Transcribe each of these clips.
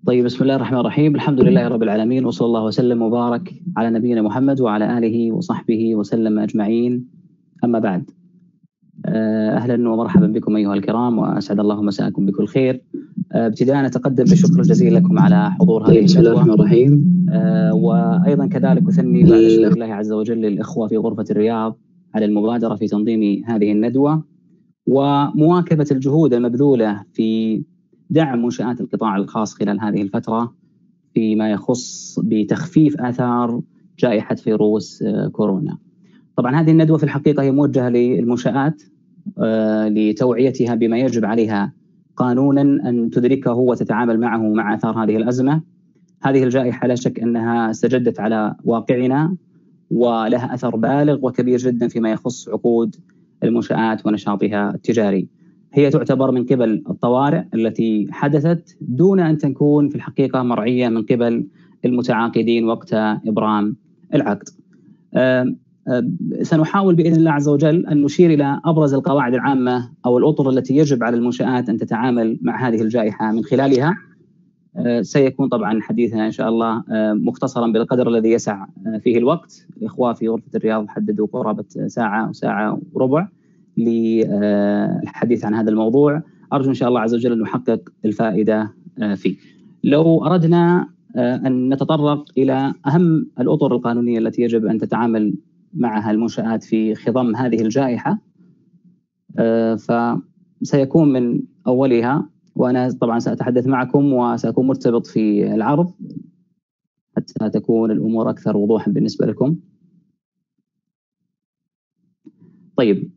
طيب، بسم الله الرحمن الرحيم. الحمد لله رب العالمين، وصلى الله وسلم وبارك على نبينا محمد وعلى آله وصحبه وسلم أجمعين. أما بعد، أهلا ومرحبا بكم أيها الكرام، وأسعد الله مساءكم بكل خير. ابتداء أتقدم بالشكر الجزيل لكم على حضور هذه بسم الله الرحمن الرحيم. وأيضا كذلك أثني بعد شكر الله عز وجل للإخوة في غرفة الرياض على المبادرة في تنظيم هذه الندوة ومواكبة الجهود المبذولة في دعم منشآت القطاع الخاص خلال هذه الفترة فيما يخص بتخفيف آثار جائحة فيروس كورونا. طبعا هذه الندوة في الحقيقة هي موجهة للمنشآت لتوعيتها بما يجب عليها قانونا أن تدركه وتتعامل معه مع آثار هذه الأزمة. هذه الجائحة لا شك أنها استجدت على واقعنا ولها أثر بالغ وكبير جدا فيما يخص عقود المنشآت ونشاطها التجاري. هي تعتبر من قبل الطوارئ التي حدثت دون أن تكون في الحقيقة مرعية من قبل المتعاقدين وقت إبرام العقد. سنحاول بإذن الله عز وجل أن نشير إلى أبرز القواعد العامة أو الأطر التي يجب على المنشآت أن تتعامل مع هذه الجائحة من خلالها. سيكون طبعا حديثنا إن شاء الله مختصرا بالقدر الذي يسع فيه الوقت. الإخوة في غرفة الرياض حددوا قرابة ساعة أو ساعة وربع للحديث عن هذا الموضوع. أرجو إن شاء الله عز وجل أن نحقق الفائدة فيه. لو أردنا أن نتطرق إلى أهم الأطر القانونية التي يجب أن تتعامل معها المنشآت في خضم هذه الجائحة، فسيكون من أولها، وأنا طبعا سأتحدث معكم وسأكون مرتبط في العرض حتى تكون الأمور أكثر وضوحا بالنسبة لكم. طيب،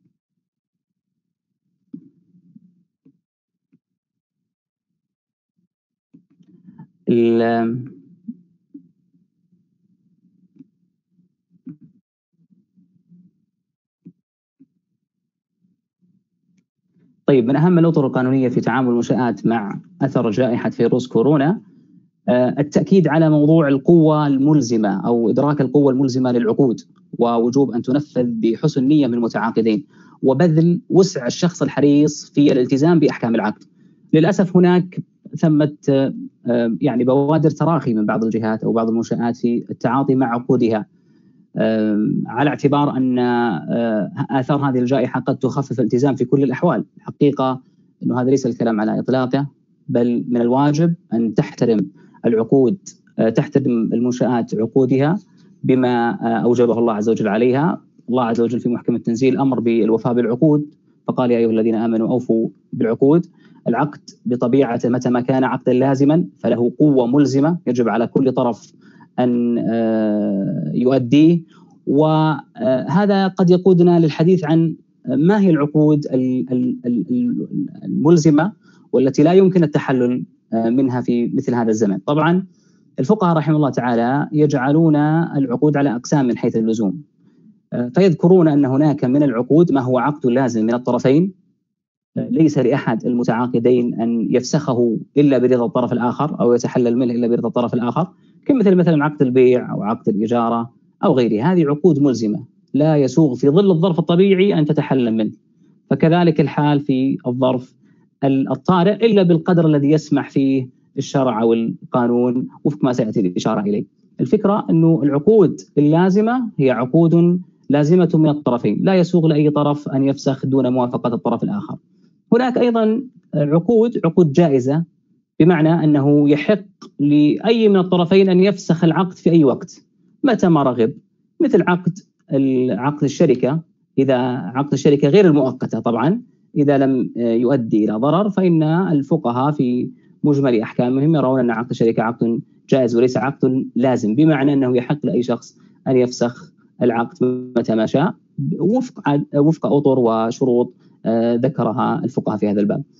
طيب، من أهم الأطر القانونية في تعامل المنشآت مع أثر جائحة فيروس كورونا التأكيد على موضوع القوة الملزمة أو إدراك القوة الملزمة للعقود، ووجوب أن تنفذ بحسن نية من المتعاقدين، وبذل وسع الشخص الحريص في الالتزام بأحكام العقد. للأسف هناك ثمة يعني بوادر تراخي من بعض الجهات أو بعض المنشآت في التعاطي مع عقودها، على اعتبار أن آثار هذه الجائحة قد تخفف الالتزام في كل الأحوال. الحقيقة أنه هذا ليس الكلام على إطلاقه، بل من الواجب أن تحترم العقود، تحترم المنشآت عقودها بما أوجبه الله عز وجل عليها. الله عز وجل في محكم التنزيل أمر بالوفاء بالعقود، فقال يا أيها الذين آمنوا أوفوا بالعقود. العقد بطبيعته متى ما كان عقدا لازما فله قوة ملزمة يجب على كل طرف أن يؤديه، وهذا قد يقودنا للحديث عن ما هي العقود الملزمة والتي لا يمكن التحلل منها في مثل هذا الزمن. طبعا الفقهاء رحمه الله تعالى يجعلون العقود على أقسام من حيث اللزوم، فيذكرون أن هناك من العقود ما هو عقد لازم من الطرفين، ليس لأحد المتعاقدين أن يفسخه إلا برضا الطرف الآخر أو يتحلل منه إلا برضا الطرف الآخر، مثلا عقد البيع أو عقد الإجارة أو غيره. هذه عقود ملزمة لا يسوغ في ظل الظرف الطبيعي أن تتحلل منه، فكذلك الحال في الظرف الطارئ إلا بالقدر الذي يسمح فيه الشرع والقانون وفق ما سيأتي الإشارة إليه. الفكرة أنه العقود اللازمة هي عقود لازمة من الطرفين، لا يسوغ لأي طرف أن يفسخ دون موافقة الطرف الآخر. هناك أيضا عقود جائزة، بمعنى أنه يحق لأي من الطرفين أن يفسخ العقد في أي وقت متى ما رغب، مثل عقد الشركة. إذا عقد الشركة غير المؤقتة طبعا إذا لم يؤدي إلى ضرر، فإن الفقهاء في مجمل أحكامهم يرون أن عقد الشركة عقد جائز وليس عقد لازم، بمعنى أنه يحق لأي شخص أن يفسخ العقد متى ما شاء وفق أطر وشروط ذكرها الفقهاء في هذا الباب.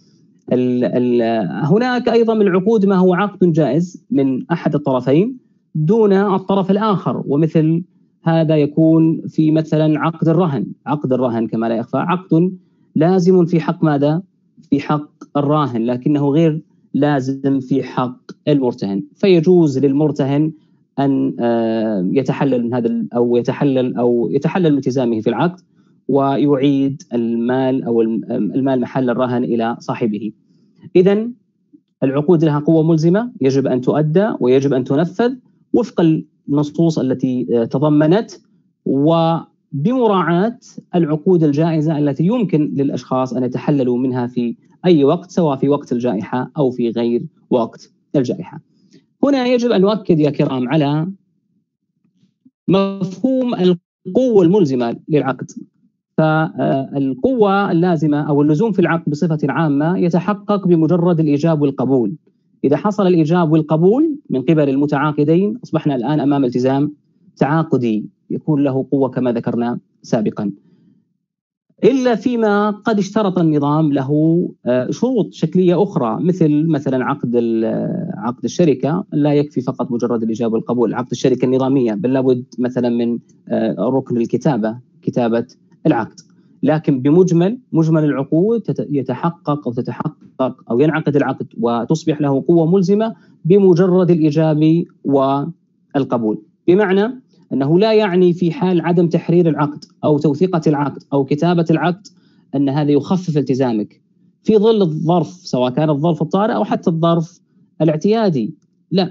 هناك أيضا من العقود ما هو عقد جائز من أحد الطرفين دون الطرف الآخر، ومثل هذا يكون في مثلا عقد الرهن كما لا يخفى عقد لازم في حق ماذا؟ في حق الراهن، لكنه غير لازم في حق المرتهن، فيجوز للمرتهن أن يتحلل من هذا أو يتحلل من التزامه في العقد ويعيد المال أو المال محل الرهن إلى صاحبه. إذن العقود لها قوة ملزمة يجب أن تؤدى ويجب أن تنفذ وفق النصوص التي تضمنت، وبمراعاة العقود الجائزة التي يمكن للأشخاص أن يتحللوا منها في أي وقت، سواء في وقت الجائحة أو في غير وقت الجائحة. هنا يجب أن نؤكد يا كرام على مفهوم القوة الملزمة للعقد. فالقوة اللازمة أو اللزوم في العقد بصفة عامة يتحقق بمجرد الإيجاب والقبول. إذا حصل الإيجاب والقبول من قبل المتعاقدين أصبحنا الآن أمام التزام تعاقدي يكون له قوة كما ذكرنا سابقا، إلا فيما قد اشترط النظام له شروط شكلية أخرى، مثلا عقد الشركة لا يكفي فقط مجرد الإيجاب والقبول، عقد الشركة النظامية بل لابد مثلا من ركن كتابة العقد. لكن مجمل العقود تتحقق أو ينعقد العقد وتصبح له قوة ملزمة بمجرد الإيجاب والقبول، بمعنى أنه لا يعني في حال عدم تحرير العقد أو توثيقة العقد أو كتابة العقد أن هذا يخفف التزامك في ظل الظرف، سواء كان الظرف الطارئ أو حتى الظرف الاعتيادي. لا،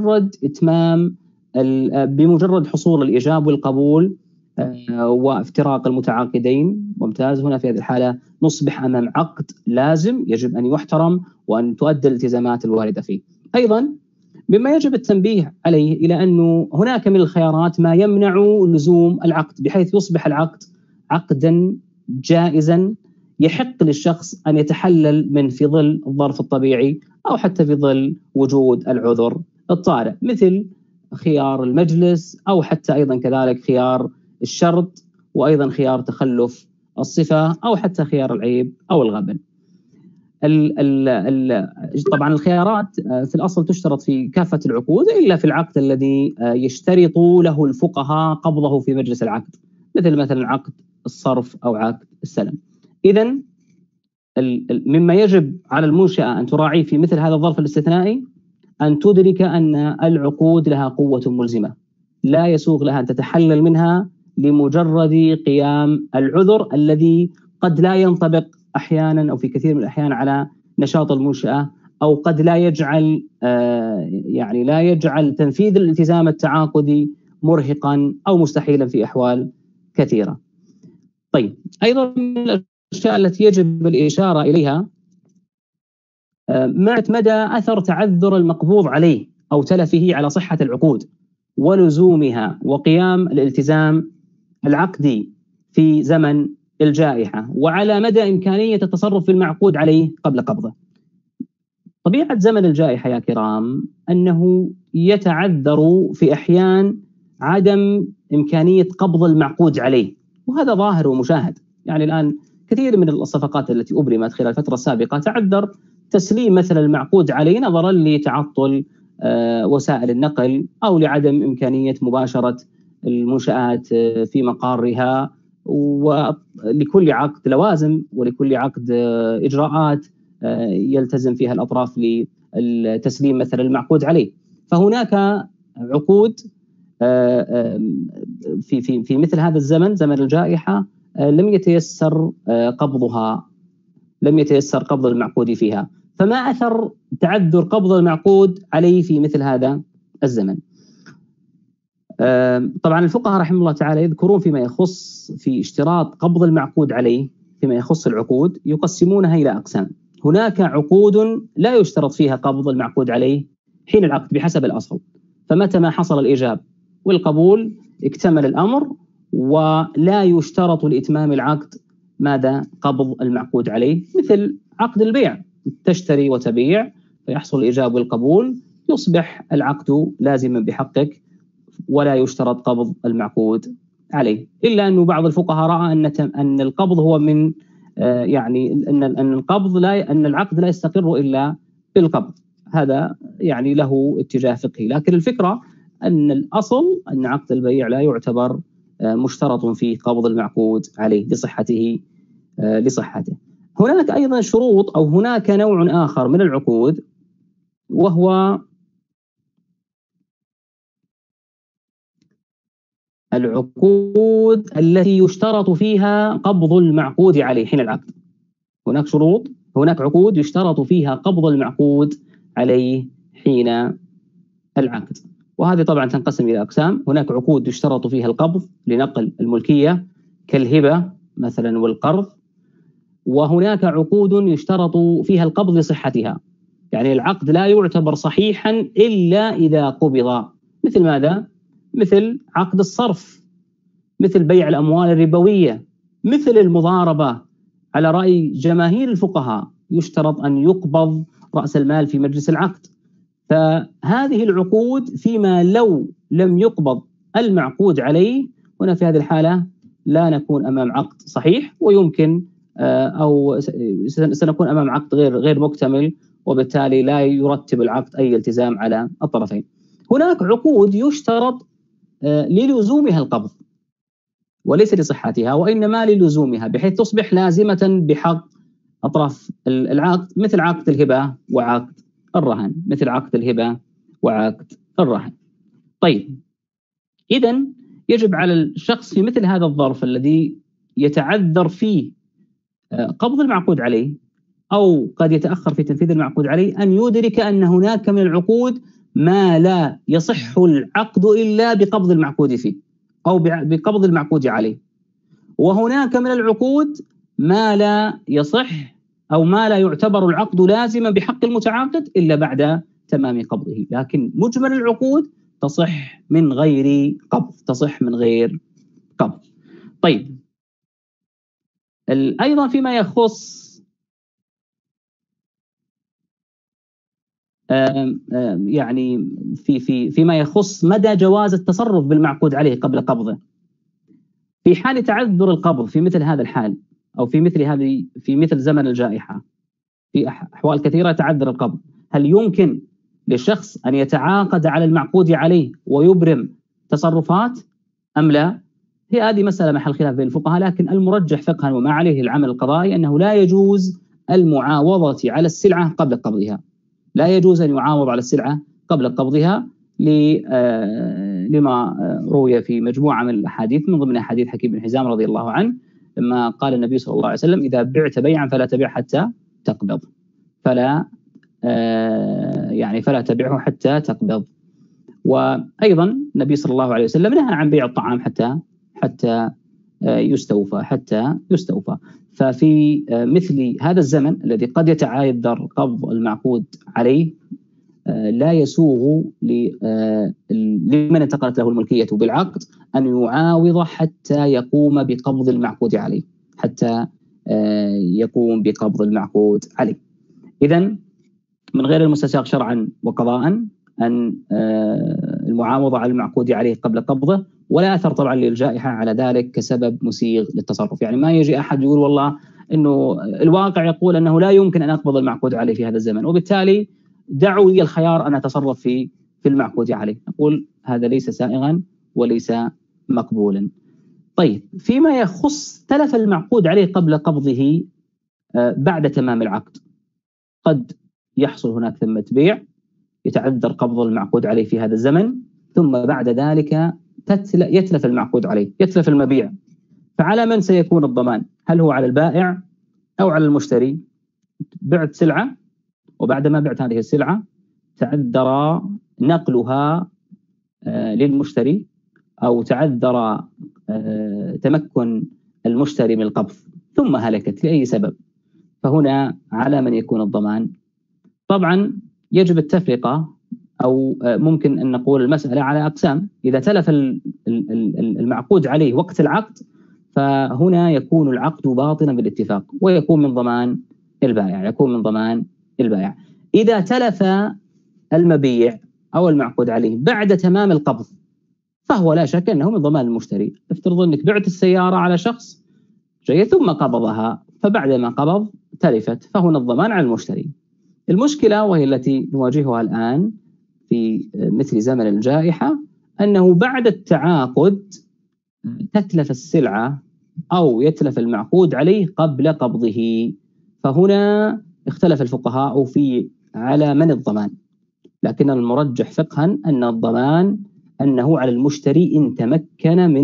بمجرد حصول الإيجاب والقبول وافتراق المتعاقدين، ممتاز، هنا في هذه الحالة نصبح أمام عقد لازم يجب أن يحترم وأن تؤدى الالتزامات الواردة فيه. أيضا مما يجب التنبيه عليه إلى أنه هناك من الخيارات ما يمنع لزوم العقد، بحيث يصبح العقد عقدا جائزا يحق للشخص أن يتحلل من في ظل الظرف الطبيعي أو حتى في ظل وجود العذر الطارئ، مثل خيار المجلس أو حتى أيضا كذلك خيار الشرط، وأيضا خيار تخلف الصفة أو حتى خيار العيب أو الغبن. طبعا الخيارات في الأصل تشترط في كافة العقود إلا في العقد الذي يشترط له الفقهاء قبضه في مجلس العقد، مثلا عقد الصرف أو عقد السلم. إذن مما يجب على المنشأة أن تراعيه في مثل هذا الظرف الاستثنائي أن تدرك أن العقود لها قوة ملزمة، لا يسوغ لها أن تتحلل منها لمجرد قيام العذر الذي قد لا ينطبق أحيانا أو في كثير من الأحيان على نشاط المنشأة، أو قد لا يجعل تنفيذ الالتزام التعاقدي مرهقا أو مستحيلا في أحوال كثيرة. طيب، أيضا من الأشياء التي يجب الإشارة إليها معرفة مدى أثر تعذر المقبوض عليه أو تلفه على صحة العقود ولزومها وقيام الالتزام العقدي في زمن الجائحة، وعلى مدى إمكانية التصرف في المعقود عليه قبل قبضه. طبيعة زمن الجائحة يا كرام أنه يتعذر في أحيان عدم إمكانية قبض المعقود عليه، وهذا ظاهر ومشاهد. يعني الآن كثير من الصفقات التي أبرمت خلال الفترة السابقة تعذر تسليم مثلا المعقود عليه نظرا لتعطل وسائل النقل أو لعدم إمكانية مباشرة المنشآت في مقارها، ولكل عقد لوازم ولكل عقد إجراءات يلتزم فيها الأطراف للتسليم مثلا المعقود عليه. فهناك عقود في مثل هذا الزمن، زمن الجائحة، لم يتيسر قبض المعقود فيها. فما أثر تعذر قبض المعقود عليه في مثل هذا الزمن؟ طبعا الفقهاء رحمه الله تعالى يذكرون فيما يخص في اشتراط قبض المعقود عليه فيما يخص العقود يقسمونها إلى أقسام. هناك عقود لا يشترط فيها قبض المعقود عليه حين العقد بحسب الأصل، فمتى ما حصل الإيجاب والقبول اكتمل الأمر ولا يشترط لإتمام العقد ماذا؟ قبض المعقود عليه. مثل عقد البيع، تشتري وتبيع فيحصل الإيجاب والقبول، يصبح العقد لازما بحقك ولا يشترط قبض المعقود عليه. إلا أنه بعض الفقهاء رأى أن القبض هو من أن العقد لا يستقر إلا بالقبض، هذا يعني له اتجاه فقهي. لكن الفكرة أن الأصل أن عقد البيع لا يعتبر مشترط فيه قبض المعقود عليه لصحته. هناك أيضا شروط أو هناك نوع آخر من العقود، وهو العقود التي يشترط فيها قبض المعقود عليه حين العقد. هناك عقود يشترط فيها قبض المعقود عليه حين العقد. وهذه طبعا تنقسم إلى أقسام. هناك عقود يشترط فيها القبض لنقل الملكية كالهبة مثلا والقرض، وهناك عقود يشترط فيها القبض لصحتها، يعني العقد لا يعتبر صحيحا إلا إذا قبض. مثل ماذا؟ مثل عقد الصرف، مثل بيع الأموال الربوية، مثل المضاربة. على رأي جماهير الفقهاء يشترط أن يقبض رأس المال في مجلس العقد. فهذه العقود فيما لو لم يقبض المعقود عليه، هنا في هذه الحالة لا نكون أمام عقد صحيح، ويمكن أو سنكون أمام عقد غير مكتمل، وبالتالي لا يرتب العقد أي التزام على الطرفين. هناك عقود يشترط للزومها القبض وليس لصحتها، وإنما للزومها، بحيث تصبح لازمة بحق أطراف العقد، مثل عقد الهبة وعقد الرهن، مثل عقد الهبة وعقد الرهن. طيب، إذن يجب على الشخص في مثل هذا الظرف الذي يتعذر فيه قبض المعقود عليه أو قد يتأخر في تنفيذ المعقود عليه، أن يدرك أن هناك من العقود ما لا يصح العقد إلا بقبض المعقود فيه أو بقبض المعقود عليه، وهناك من العقود ما لا يصح أو ما لا يعتبر العقد لازما بحق المتعاقد إلا بعد تمام قبضه. لكن مجمل العقود تصح من غير قبض، تصح من غير قبض. طيب، أيضا فيما يخص يعني فيما يخص مدى جواز التصرف بالمعقود عليه قبل قبضه، في حال تعذر القبض في مثل هذا الحال، أو في مثل زمن الجائحة، في أحوال كثيرة تعذر القبض، هل يمكن للشخص أن يتعاقد على المعقود عليه ويبرم تصرفات أم لا؟ هذه مسألة محل خلاف بين الفقهاء، لكن المرجح فقها وما عليه العمل القضائي أنه لا يجوز المعاوضة على السلعة قبل قبضها، لا يجوز أن يعاوض على السلعة قبل قبضها، لما روي في مجموعة من الأحاديث، من ضمن أحاديث حكيم بن حزام رضي الله عنه، لما قال النبي صلى الله عليه وسلم: إذا بعت بيعا فلا تبيع حتى تقبض، فلا تبيعه حتى تقبض. وأيضا النبي صلى الله عليه وسلم نهى عن بيع الطعام حتى يستوفى. ففي مثل هذا الزمن الذي قد يتعذر قبض المعقود عليه، لا يسوغ لمن انتقلت له الملكية بالعقد أن يعاوض حتى يقوم بقبض المعقود عليه، إذن من غير المستساغ شرعا وقضاء أن المعاوضة على المعقود عليه قبل قبضه، ولا أثر طبعا للجائحة على ذلك كسبب مسيغ للتصرف. يعني ما يجي أحد يقول والله أنه الواقع يقول أنه لا يمكن أن أقبض المعقود عليه في هذا الزمن، وبالتالي دعوا لي الخيار أن أتصرف في المعقود عليه. نقول هذا ليس سائغا وليس مقبولا. طيب، فيما يخص تلف المعقود عليه قبل قبضه بعد تمام العقد، قد يحصل هناك ثمة بيع، يتعذر قبض المعقود عليه في هذا الزمن، ثم بعد ذلك يتلف المعقود عليه، يتلف المبيع، فعلى من سيكون الضمان؟ هل هو على البائع أو على المشتري؟ بعت سلعة، وبعد ما بعت هذه السلعة تعذر نقلها للمشتري، أو تعذر تمكن المشتري من القبض ثم هلكت لأي سبب، فهنا على من يكون الضمان؟ طبعا يجب التفرقة، أو ممكن أن نقول المسألة على أقسام. إذا تلف المعقود عليه وقت العقد، فهنا يكون العقد باطلا بالاتفاق ويكون من ضمان البائع. إذا تلف المبيع أو المعقود عليه بعد تمام القبض، فهو لا شك أنه من ضمان المشتري. افترض أنك بعت السيارة على شخص جيد ثم قبضها، فبعد ما قبض تلفت، فهنا الضمان على المشتري. المشكلة وهي التي نواجهها الآن في مثل زمن الجائحة، أنه بعد التعاقد تتلف السلعة أو يتلف المعقود عليه قبل قبضه، فهنا اختلف الفقهاء على من الضمان، لكن المرجح فقها أن الضمان أنه على المشتري إن تمكن من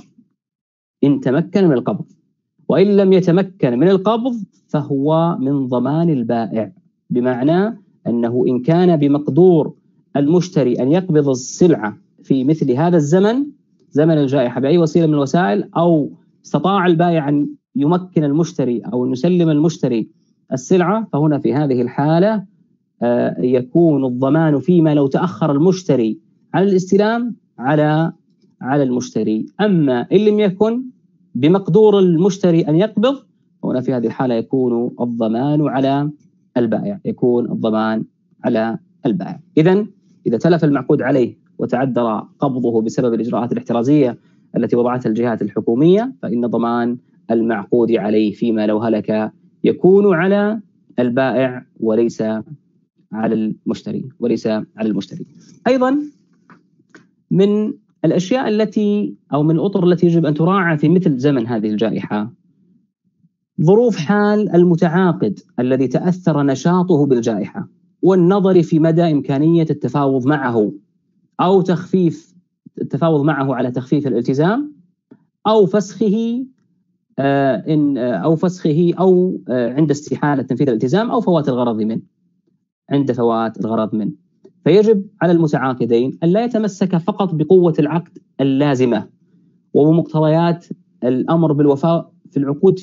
القبض، وإن لم يتمكن من القبض فهو من ضمان البائع، بمعنى أنه إن كان بمقدور المشتري أن يقبض السلعة في مثل هذا الزمن، زمن الجائحة، بأي وسيلة من الوسائل، أو استطاع البائع أن يمكن المشتري أو أن يسلم المشتري السلعة، فهنا في هذه الحالة يكون الضمان فيما لو تأخر المشتري على الاستلام على المشتري. أما إن لم يكن بمقدور المشتري أن يقبض، هنا في هذه الحالة يكون الضمان على البائع، يكون الضمان على البائع. إذا تلف المعقود عليه وتعذر قبضه بسبب الإجراءات الاحترازية التي وضعتها الجهات الحكومية، فإن ضمان المعقود عليه فيما لو هلك يكون على البائع وليس على المشتري. أيضا من الأشياء التي أو من الأطر التي يجب أن تراعى في مثل زمن هذه الجائحة ظروف حال المتعاقد الذي تأثر نشاطه بالجائحة، والنظر في مدى إمكانية التفاوض معه أو التفاوض معه على تخفيف الالتزام أو فسخه أو عند استحالة تنفيذ الالتزام أو فوات الغرض منه، عند فوات الغرض منه. فيجب على المتعاقدين أن لا يتمسك فقط بقوة العقد اللازمة وبمقتضيات الأمر بالوفاء في العقود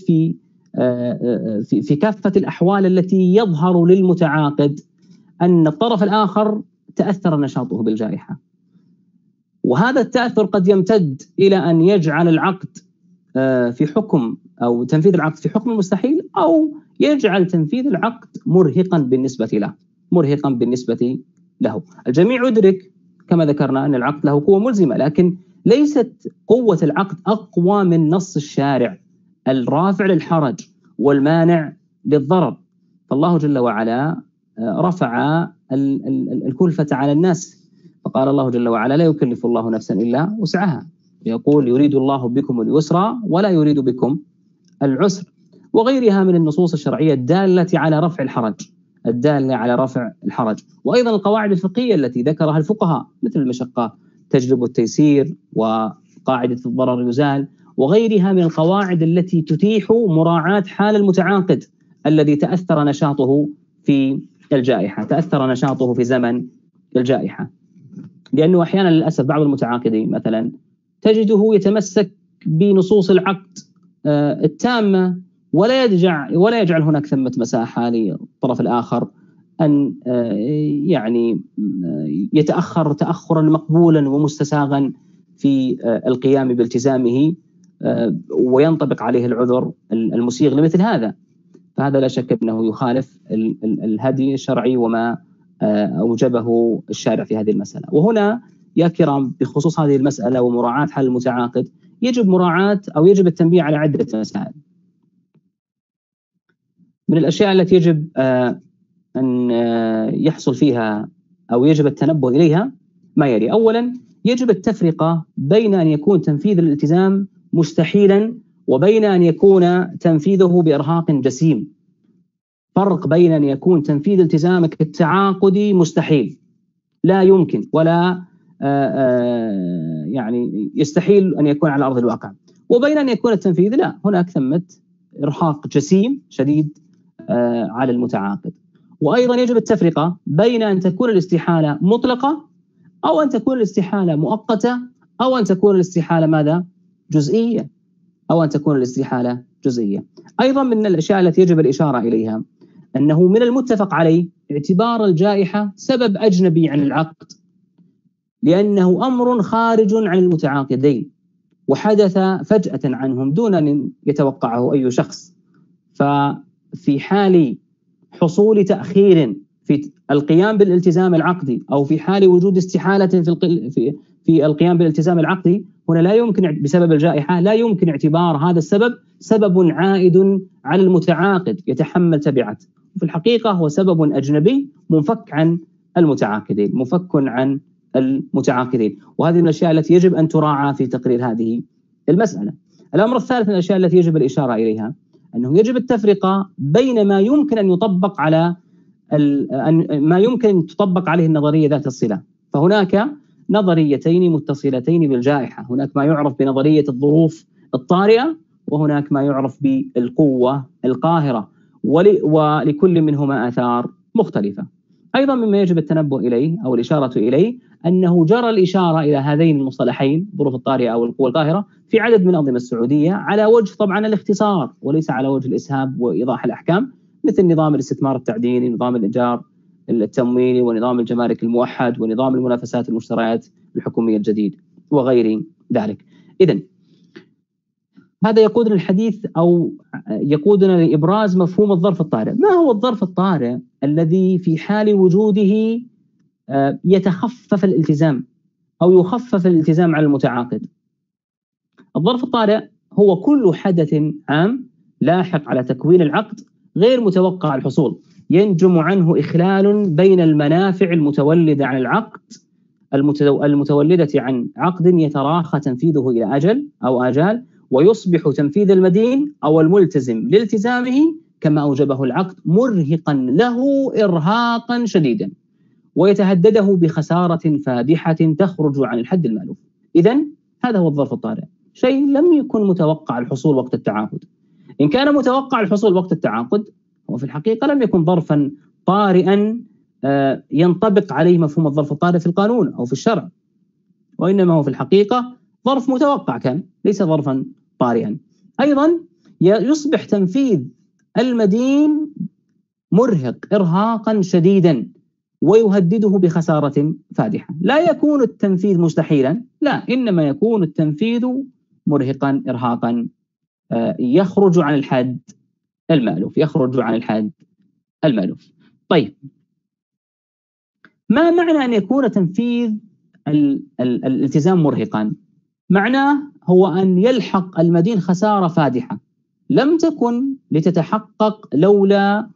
في كافة الأحوال التي يظهر للمتعاقد أن الطرف الآخر تأثر نشاطه بالجائحة، وهذا التأثر قد يمتد إلى أن يجعل العقد في حكم أو تنفيذ العقد في حكم مستحيل، أو يجعل تنفيذ العقد مرهقا بالنسبة له. الجميع يدرك كما ذكرنا أن العقد له قوة ملزمة، لكن ليست قوة العقد أقوى من نص الشارع الرافع للحرج والمانع للضرر. فالله جل وعلا رفع الكلفة على الناس، فقال الله جل وعلا: لا يكلف الله نفسا إلا وسعها، يقول: يريد الله بكم اليسر ولا يريد بكم العسر، وغيرها من النصوص الشرعية الدالة على رفع الحرج. وأيضا القواعد الفقهية التي ذكرها الفقهاء مثل المشقة تجلب التيسير، وقاعدة الضرر يزال، وغيرها من القواعد التي تتيح مراعاة حال المتعاقد الذي تأثر نشاطه في الجائحة، تأثر نشاطه في زمن الجائحة. لأنه أحيانا للأسف بعض المتعاقدين مثلا تجده يتمسك بنصوص العقد التامة ولا يجعل هناك ثمة مساحة للطرف الآخر أن يعني يتأخر تأخرا مقبولا ومستساغا في القيام بالتزامه وينطبق عليه العذر المسيغ لمثل هذا. فهذا لا شك أنه يخالف الهدي الشرعي وما أوجبه الشارع في هذه المسألة. وهنا يا كرام بخصوص هذه المسألة ومراعاة حال المتعاقد يجب التنبيه على عدة مسائل. من الأشياء التي يجب أن يحصل فيها أو يجب التنبه إليها ما يلي: أولا، يجب التفرقة بين أن يكون تنفيذ الالتزام مستحيلا وبين أن يكون تنفيذه بإرهاق جسيم. فرق بين أن يكون تنفيذ التزامك التعاقدي مستحيل، لا يمكن ولا يعني يستحيل أن يكون على أرض الواقع، وبين أن يكون التنفيذ لا، هناك ثمة إرهاق جسيم شديد على المتعاقد. وأيضا يجب التفرقة بين أن تكون الاستحالة مطلقة أو أن تكون الاستحالة مؤقتة أو أن تكون الاستحالة جزئية. أيضا من الأشياء التي يجب الإشارة إليها أنه من المتفق عليه اعتبار الجائحة سبب أجنبي عن العقد، لأنه أمر خارج عن المتعاقدين وحدث فجأة عنهم دون أن يتوقعه أي شخص. ففي حال حصول تأخير في القيام بالالتزام العقدي أو في حال وجود استحالة في القيام بالالتزام العقدي، هنا لا يمكن بسبب الجائحة لا يمكن اعتبار هذا السبب سبب عائد على المتعاقد يتحمل تبعات، وفي الحقيقة هو سبب أجنبي منفك عن المتعاقدين. وهذه من الأشياء التي يجب أن تراعى في تقرير هذه المسألة. الأمر الثالث من الأشياء التي يجب الإشارة إليها أنه يجب التفرقة بين ما يمكن أن يطبق عليه النظرية ذات الصلة. فهناك نظريتين متصلتين بالجائحة، هناك ما يعرف بنظرية الظروف الطارئة وهناك ما يعرف بالقوة القاهرة، ولكل منهما آثار مختلفة. أيضا مما يجب التنبؤ إليه أو الإشارة إليه أنه جرى الإشارة إلى هذين المصطلحين الظروف الطارئة أو القوة القاهرة في عدد من الأنظمة السعودية على وجه طبعا الاختصار وليس على وجه الإسهاب وإيضاح الأحكام، مثل نظام الاستثمار التعديني، نظام الإيجار التمويلي، ونظام الجمارك الموحد، ونظام المنافسات المشتريات الحكومية الجديد وغير ذلك. إذن هذا يقودنا الحديث أو يقودنا لإبراز مفهوم الظرف الطارئ. ما هو الظرف الطارئ الذي في حال وجوده يتخفف الالتزام أو يخفف الالتزام على المتعاقد؟ الظرف الطارئ هو كل حدث عام لاحق على تكوين العقد غير متوقع الحصول، ينجم عنه إخلال بين المنافع المتولدة عن العقد المتولدة عن عقد يتراخى تنفيذه إلى أجل أو آجال، ويصبح تنفيذ المدين أو الملتزم لالتزامه كما أوجبه العقد مرهقا له إرهاقا شديدا، ويتهدده بخسارة فادحة تخرج عن الحد المألوف. إذن هذا هو الظرف الطارئ، شيء لم يكن متوقع الحصول وقت التعاقد. إن كان متوقع الحصول وقت التعاقد هو في الحقيقة لم يكن ظرفا طارئا ينطبق عليه مفهوم الظرف الطارئ في القانون أو في الشرع، وإنما هو في الحقيقة ظرف متوقع كان، ليس ظرفا طارئا. أيضا يصبح تنفيذ المدين مرهق إرهاقا شديدا ويهدده بخسارة فادحة. لا يكون التنفيذ مستحيلا، لا، إنما يكون التنفيذ مرهقا إرهاقا يخرج عن الحد المألوف، يخرج عن الحد المألوف. طيب، ما معنى أن يكون تنفيذ الالتزام مرهقا؟ معناه هو أن يلحق المدين خسارة فادحة لم تكن لتتحقق لولا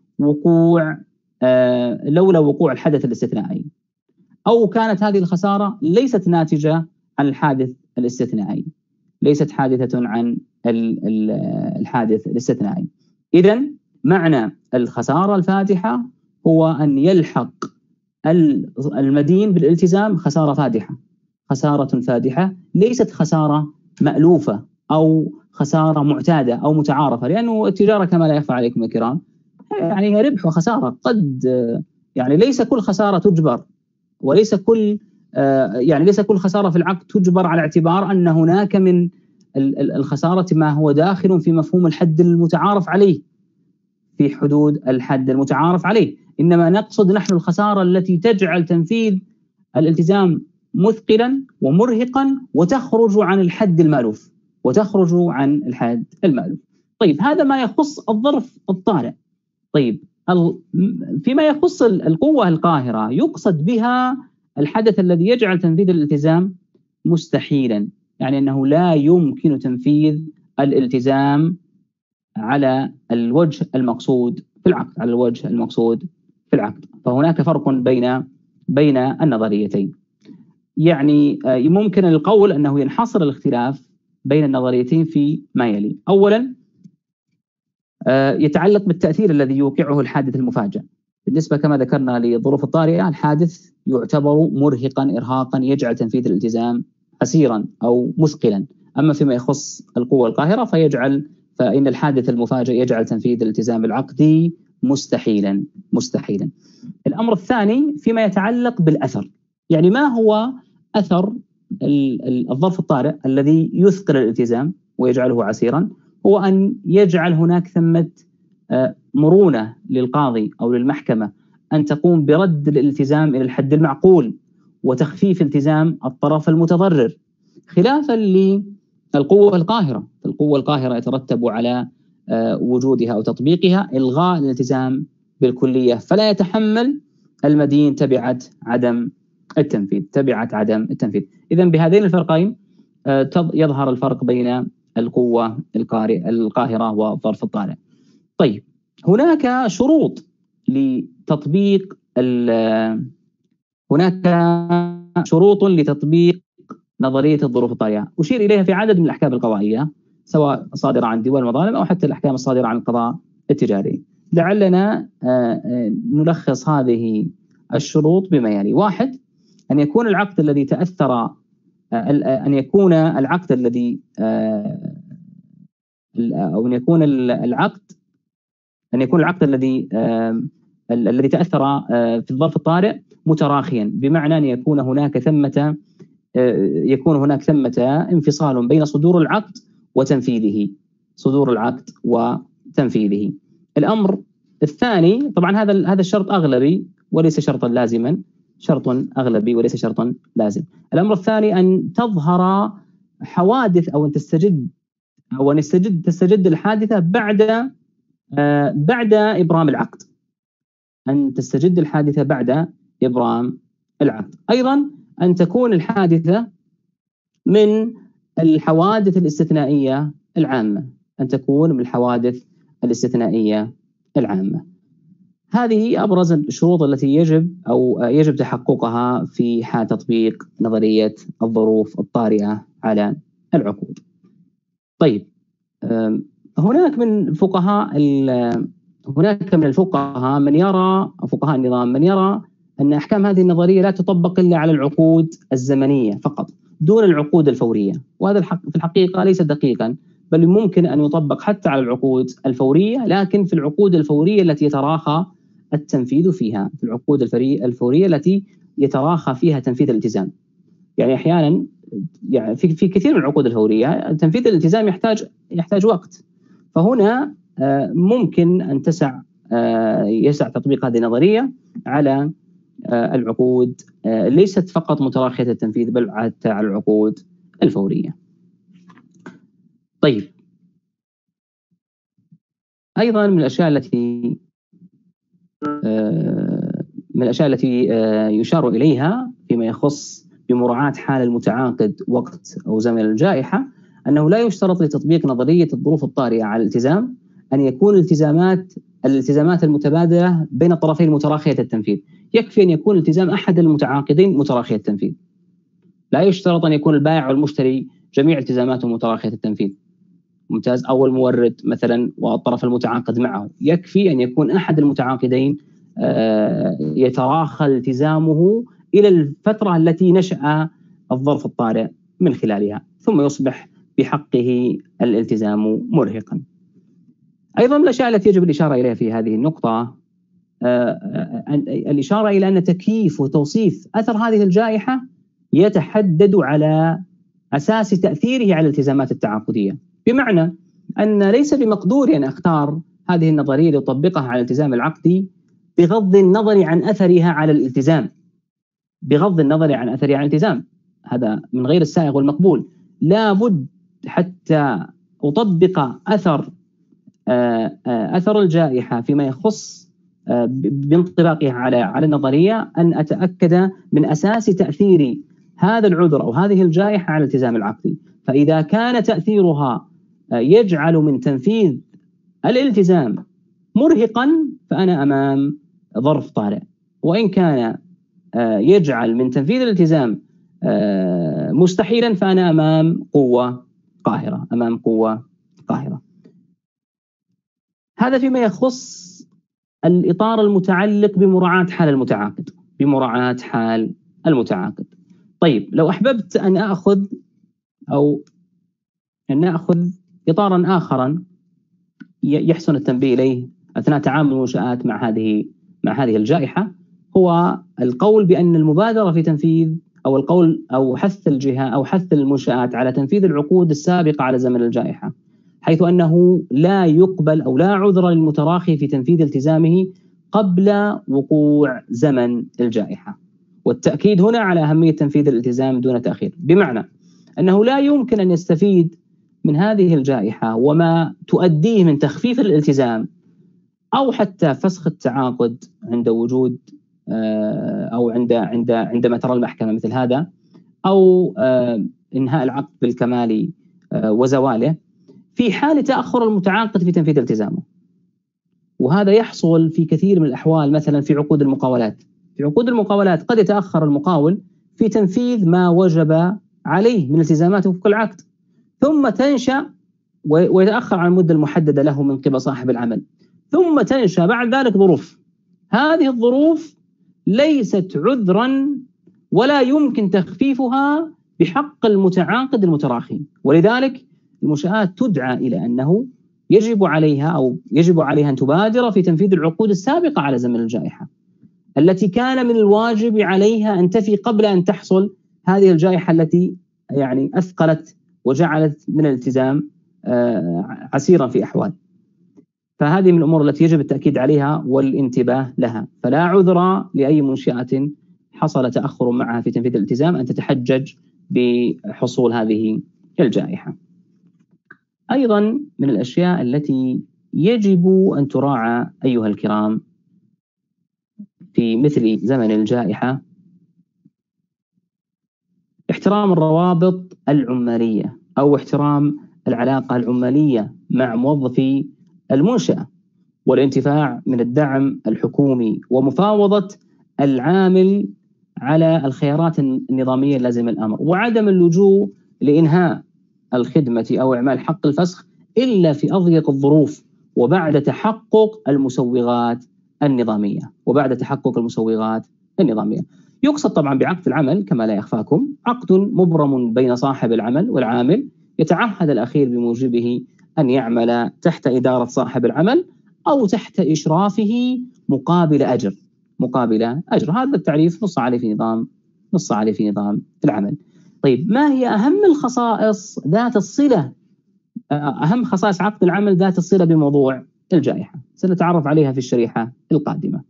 وقوع الحدث الاستثنائي، أو كانت هذه الخسارة ليست ناتجة عن الحادث الاستثنائي، ليست حادثة عن الحادث الاستثنائي. إذن معنى الخسارة الفادحة هو أن يلحق المدين بالالتزام خسارة فادحة، خسارة فادحة ليست خسارة مألوفة أو خسارة معتادة أو متعارفة، لأنه التجارة كما لا يخفى عليكم الكرام يعني ربح وخسارة، قد يعني ليس كل خسارة تجبر، وليس كل ليس كل خسارة في العقد تجبر على اعتبار أن هناك من الخسارة ما هو داخل في مفهوم الحد المتعارف عليه، في حدود الحد المتعارف عليه. إنما نقصد نحن الخسارة التي تجعل تنفيذ الالتزام مثقلا ومرهقا وتخرج عن الحد المألوف، وتخرج عن الحد المألوف. طيب، هذا ما يخص الظرف الطارئ. طيب، فيما يخص القوة القاهرة يقصد بها الحدث الذي يجعل تنفيذ الالتزام مستحيلا، يعني أنه لا يمكن تنفيذ الالتزام على الوجه المقصود في العقد، على الوجه المقصود في العقد. فهناك فرق بين النظريتين. يعني ممكن القول أنه ينحصر الاختلاف بين النظريتين في ما يلي. أولا، يتعلق بالتأثير الذي يوقعه الحادث المفاجئ. بالنسبة كما ذكرنا للظروف الطارئة، الحادث يعتبر مرهقا إرهاقا يجعل تنفيذ الالتزام عسيرا أو مثقلا. أما فيما يخص القوة القاهرة فإن الحادث المفاجئ يجعل تنفيذ الالتزام العقدي مستحيلا. الأمر الثاني فيما يتعلق بالأثر، يعني ما هو أثر الظرف الطارئ الذي يثقل الالتزام ويجعله عسيرا؟ هو أن يجعل هناك ثمة مرونة للقاضي أو للمحكمة أن تقوم برد الالتزام إلى الحد المعقول وتخفيف التزام الطرف المتضرر، خلافا للقوة القاهرة. القوة القاهرة يترتب على وجودها أو تطبيقها إلغاء الالتزام بالكلية، فلا يتحمل المدين تبعة عدم التنفيذ. إذن بهذين الفرقين يظهر الفرق بين القوة القاهرة والظرف الطارئ. طيب، هناك شروط لتطبيق نظرية الظروف الطارئة أشير إليها في عدد من الأحكام القضائية، سواء صادرة عن ديوان المظالم أو حتى الأحكام الصادرة عن القضاء التجاري. لعلنا نلخص هذه الشروط بما يلي. 1، أن يكون العقد الذي تأثر أن يكون العقد الذي أو أن يكون العقد الذي الذي تأثر في الظرف الطارئ متراخيا، بمعنى أن يكون هناك ثمة انفصال بين صدور العقد وتنفيذه. الأمر الثاني، طبعا هذا الشرط أغلبي وليس شرطا لازما، لازم. الأمر الثاني أن تظهر حوادث أو أن تستجد الحادثة بعد إبرام العقد. أيضا أن تكون الحادثة من الحوادث الاستثنائية العامة. هذه أبرز الشروط التي يجب تحققها في حال تطبيق نظرية الظروف الطارئة على العقود. طيب، هناك من الفقهاء من يرى، فقهاء النظام، من يرى أن أحكام هذه النظرية لا تطبق إلا على العقود الزمنية فقط دون العقود الفورية، وهذا في الحقيقة ليس دقيقا، بل ممكن أن يطبق حتى على العقود الفورية، لكن في العقود الفورية التي يتراخى التنفيذ فيها، تنفيذ الالتزام. يعني أحيانا في كثير من العقود الفورية تنفيذ الالتزام يحتاج وقت، فهنا ممكن أن يسع تطبيق هذه النظرية على العقود ليست فقط متراخية التنفيذ، بل حتى على العقود الفورية. طيب، أيضا من الأشياء التي يشار إليها فيما يخص بمراعاة حال المتعاقد وقت أو زمن الجائحة، أنه لا يشترط لتطبيق نظرية الظروف الطارئة على الالتزام أن يكون الالتزامات المتبادلة بين الطرفين متراخية التنفيذ. يكفي أن يكون التزام أحد المتعاقدين متراخية التنفيذ، لا يشترط أن يكون البائع والمشتري جميع التزاماتهم متراخية التنفيذ. ممتاز. أو المورد مثلا والطرف المتعاقد معه، يكفي أن يكون أحد المتعاقدين يتراخى التزامه إلى الفترة التي نشأ الظرف الطارئ من خلالها، ثم يصبح بحقه الالتزام مرهقا. أيضا من الأشياء التي يجب الإشارة إليها في هذه النقطة الإشارة إلى أن تكييف وتوصيف أثر هذه الجائحة يتحدد على أساس تأثيره على الالتزامات التعاقدية، بمعنى أن ليس بمقدوري أن أختار هذه النظرية لأطبقها على الالتزام العقدي بغض النظر عن أثرها على الالتزام. هذا من غير السائغ والمقبول. لا بد حتى أطبق أثر الجائحة فيما يخص بانطباقها على النظرية أن أتأكد من أساس تأثير هذا العذر أو هذه الجائحة على الالتزام العقدي. فإذا كان تأثيرها يجعل من تنفيذ الالتزام مرهقا فأنا أمام ظرف طارئ، وإن كان يجعل من تنفيذ الالتزام مستحيلا فأنا أمام قوة قاهرة. هذا فيما يخص الإطار المتعلق بمراعاة حال المتعاقد. طيب، لو أحببت أن نأخذ إطارا آخرا يحسن التنبيه إليه أثناء تعامل المنشآت مع هذه الجائحة، هو القول بأن المبادرة في تنفيذ أو حث المنشآت على تنفيذ العقود السابقة على زمن الجائحة، حيث أنه لا يقبل أو لا عذر للمتراخي في تنفيذ التزامه قبل وقوع زمن الجائحة. والتأكيد هنا على أهمية تنفيذ الالتزام دون تأخير، بمعنى أنه لا يمكن أن يستفيد من هذه الجائحة وما تؤديه من تخفيف الالتزام أو حتى فسخ التعاقد عند وجود أو عندما ترى المحكمة مثل هذا، أو إنهاء العقد بالكمال وزواله في حال تأخر المتعاقد في تنفيذ التزامه. وهذا يحصل في كثير من الأحوال، مثلا في عقود المقاولات قد يتأخر المقاول في تنفيذ ما وجب عليه من التزامات وفق العقد، ثم تنشأ ويتأخر عن المدة المحددة له من قبل صاحب العمل، ثم تنشأ بعد ذلك ظروف. هذه الظروف ليست عذرا ولا يمكن تخفيفها بحق المتعاقد المتراخي، ولذلك المنشآت تدعى إلى أنه يجب عليها أن تبادر في تنفيذ العقود السابقة على زمن الجائحة، التي كان من الواجب عليها أن تفي قبل أن تحصل هذه الجائحة التي يعني أثقلت وجعلت من الالتزام عسيرا في أحوال. فهذه من الأمور التي يجب التأكيد عليها والانتباه لها. فلا عذر لأي منشأة حصل تأخر معها في تنفيذ الالتزام أن تتحجج بحصول هذه الجائحة. أيضا من الأشياء التي يجب أن تراعى أيها الكرام في مثل زمن الجائحة احترام الروابط العمالية أو احترام العلاقة العمالية مع موظفي المنشأة، والانتفاع من الدعم الحكومي، ومفاوضة العامل على الخيارات النظامية اللازمة الأمر، وعدم اللجوء لإنهاء الخدمة أو إعمال حق الفسخ إلا في أضيق الظروف وبعد تحقق المسوغات النظامية. يقصد طبعا بعقد العمل كما لا يخفاكم عقد مبرم بين صاحب العمل والعامل، يتعهد الأخير بموجبه أن يعمل تحت إدارة صاحب العمل أو تحت إشرافه مقابل أجر. هذا التعريف نص عليه في نظام العمل. طيب، ما هي أهم الخصائص ذات الصلة، أهم خصائص عقد العمل ذات الصلة بموضوع الجائحة؟ سنتعرف عليها في الشريحة القادمة.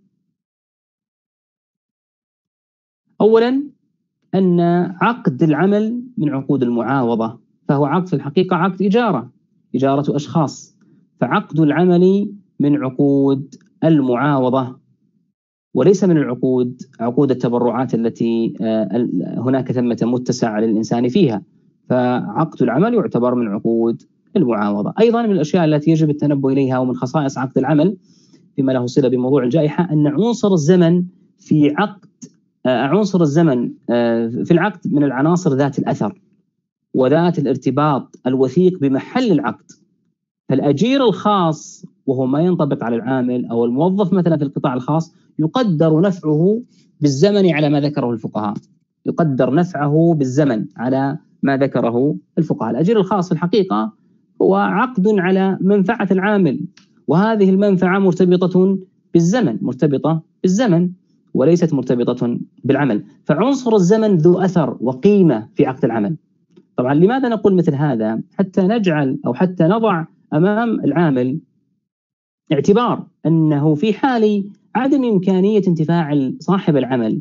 أولا، أن عقد العمل من عقود المعاوضة، فهو عقد في الحقيقة عقد إجارة أشخاص، فعقد العمل من عقود المعاوضة وليس من عقود التبرعات التي هناك ثمة متسع للإنسان فيها، فعقد العمل يعتبر من عقود المعاوضة. أيضا من الأشياء التي يجب التنبه إليها ومن خصائص عقد العمل فيما له صلة بموضوع الجائحة أن عنصر الزمن في العقد من العناصر ذات الأثر وذات الارتباط الوثيق بمحل العقد. فالأجير الخاص وهو ما ينطبق على العامل أو الموظف مثلا في القطاع الخاص يقدر نفعه بالزمن على ما ذكره الفقهاء. الأجير الخاص في الحقيقة هو عقد على منفعة العامل، وهذه المنفعة مرتبطة بالزمن وليست مرتبطة بالعمل، فعنصر الزمن ذو أثر وقيمة في عقد العمل. طبعا لماذا نقول مثل هذا؟ حتى نضع أمام العامل اعتبار أنه في حال عدم إمكانية انتفاع صاحب العمل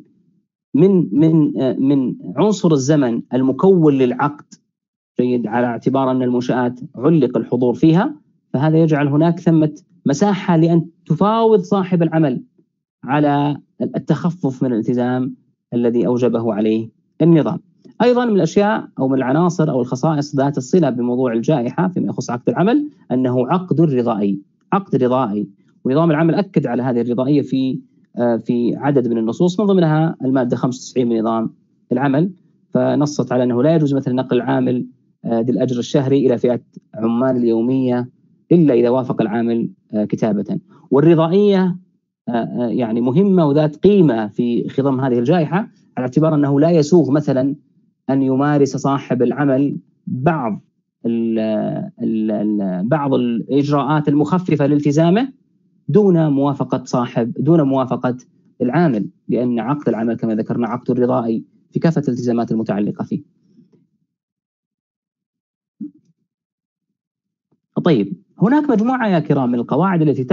من عنصر الزمن المكون للعقد، جيد، على اعتبار أن المنشآت علق الحضور فيها، فهذا يجعل هناك ثمة مساحة لأن تفاوض صاحب العمل على التخفف من الالتزام الذي أوجبه عليه النظام. أيضا من الأشياء أو من العناصر أو الخصائص ذات الصلة بموضوع الجائحة فيما يخص عقد العمل أنه عقد رضائي، ونظام العمل أكد على هذه الرضائية في عدد من النصوص، من ضمنها المادة 95 من نظام العمل، فنصت على أنه لا يجوز مثلا نقل العامل ذي الأجر الشهري إلى فئة عمال اليومية إلا إذا وافق العامل كتابة. والرضائية يعني مهمة وذات قيمة في خضم هذه الجائحة، على اعتبار أنه لا يسوغ مثلا أن يمارس صاحب العمل بعض الإجراءات المخففة لالتزامه دون موافقة العامل، لأن عقد العمل كما ذكرنا عقد رضائي في كافة الالتزامات المتعلقة فيه. طيب، هناك مجموعة يا كرام من القواعد التي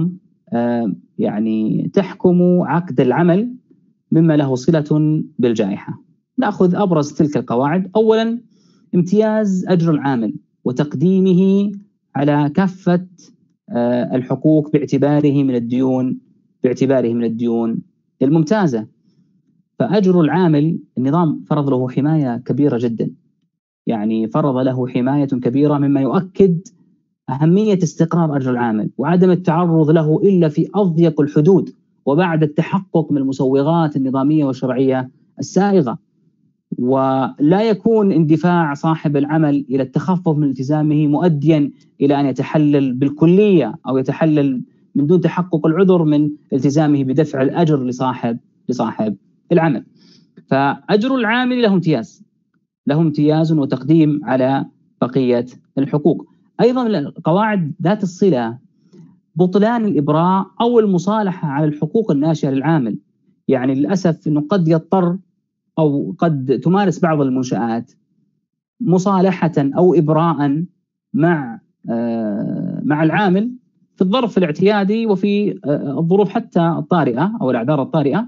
تحكم عقد العمل مما له صلة بالجائحة. نأخذ أبرز تلك القواعد. أولا، امتياز أجر العامل وتقديمه على كافة الحقوق باعتباره من الديون الممتازة. فأجر العامل النظام فرض له حماية كبيرة جدا، يعني فرض له حماية كبيرة مما يؤكد أهمية استقرار أجر العامل وعدم التعرض له إلا في أضيق الحدود وبعد التحقق من المسوغات النظامية والشرعية السائغة، ولا يكون اندفاع صاحب العمل إلى التخفف من التزامه مؤديا إلى أن يتحلل بالكلية أو يتحلل من دون تحقق العذر من التزامه بدفع الأجر لصاحب العمل. فأجر العامل له امتياز وتقديم على بقية الحقوق. أيضا من القواعد ذات الصلة بطلان الإبراء أو المصالحة على الحقوق الناشئة للعامل. يعني للأسف أنه قد يضطر أو قد تمارس بعض المنشآت مصالحة أو إبراء مع العامل في الظرف الاعتيادي وفي الظروف حتى الطارئة أو الأعذار الطارئة،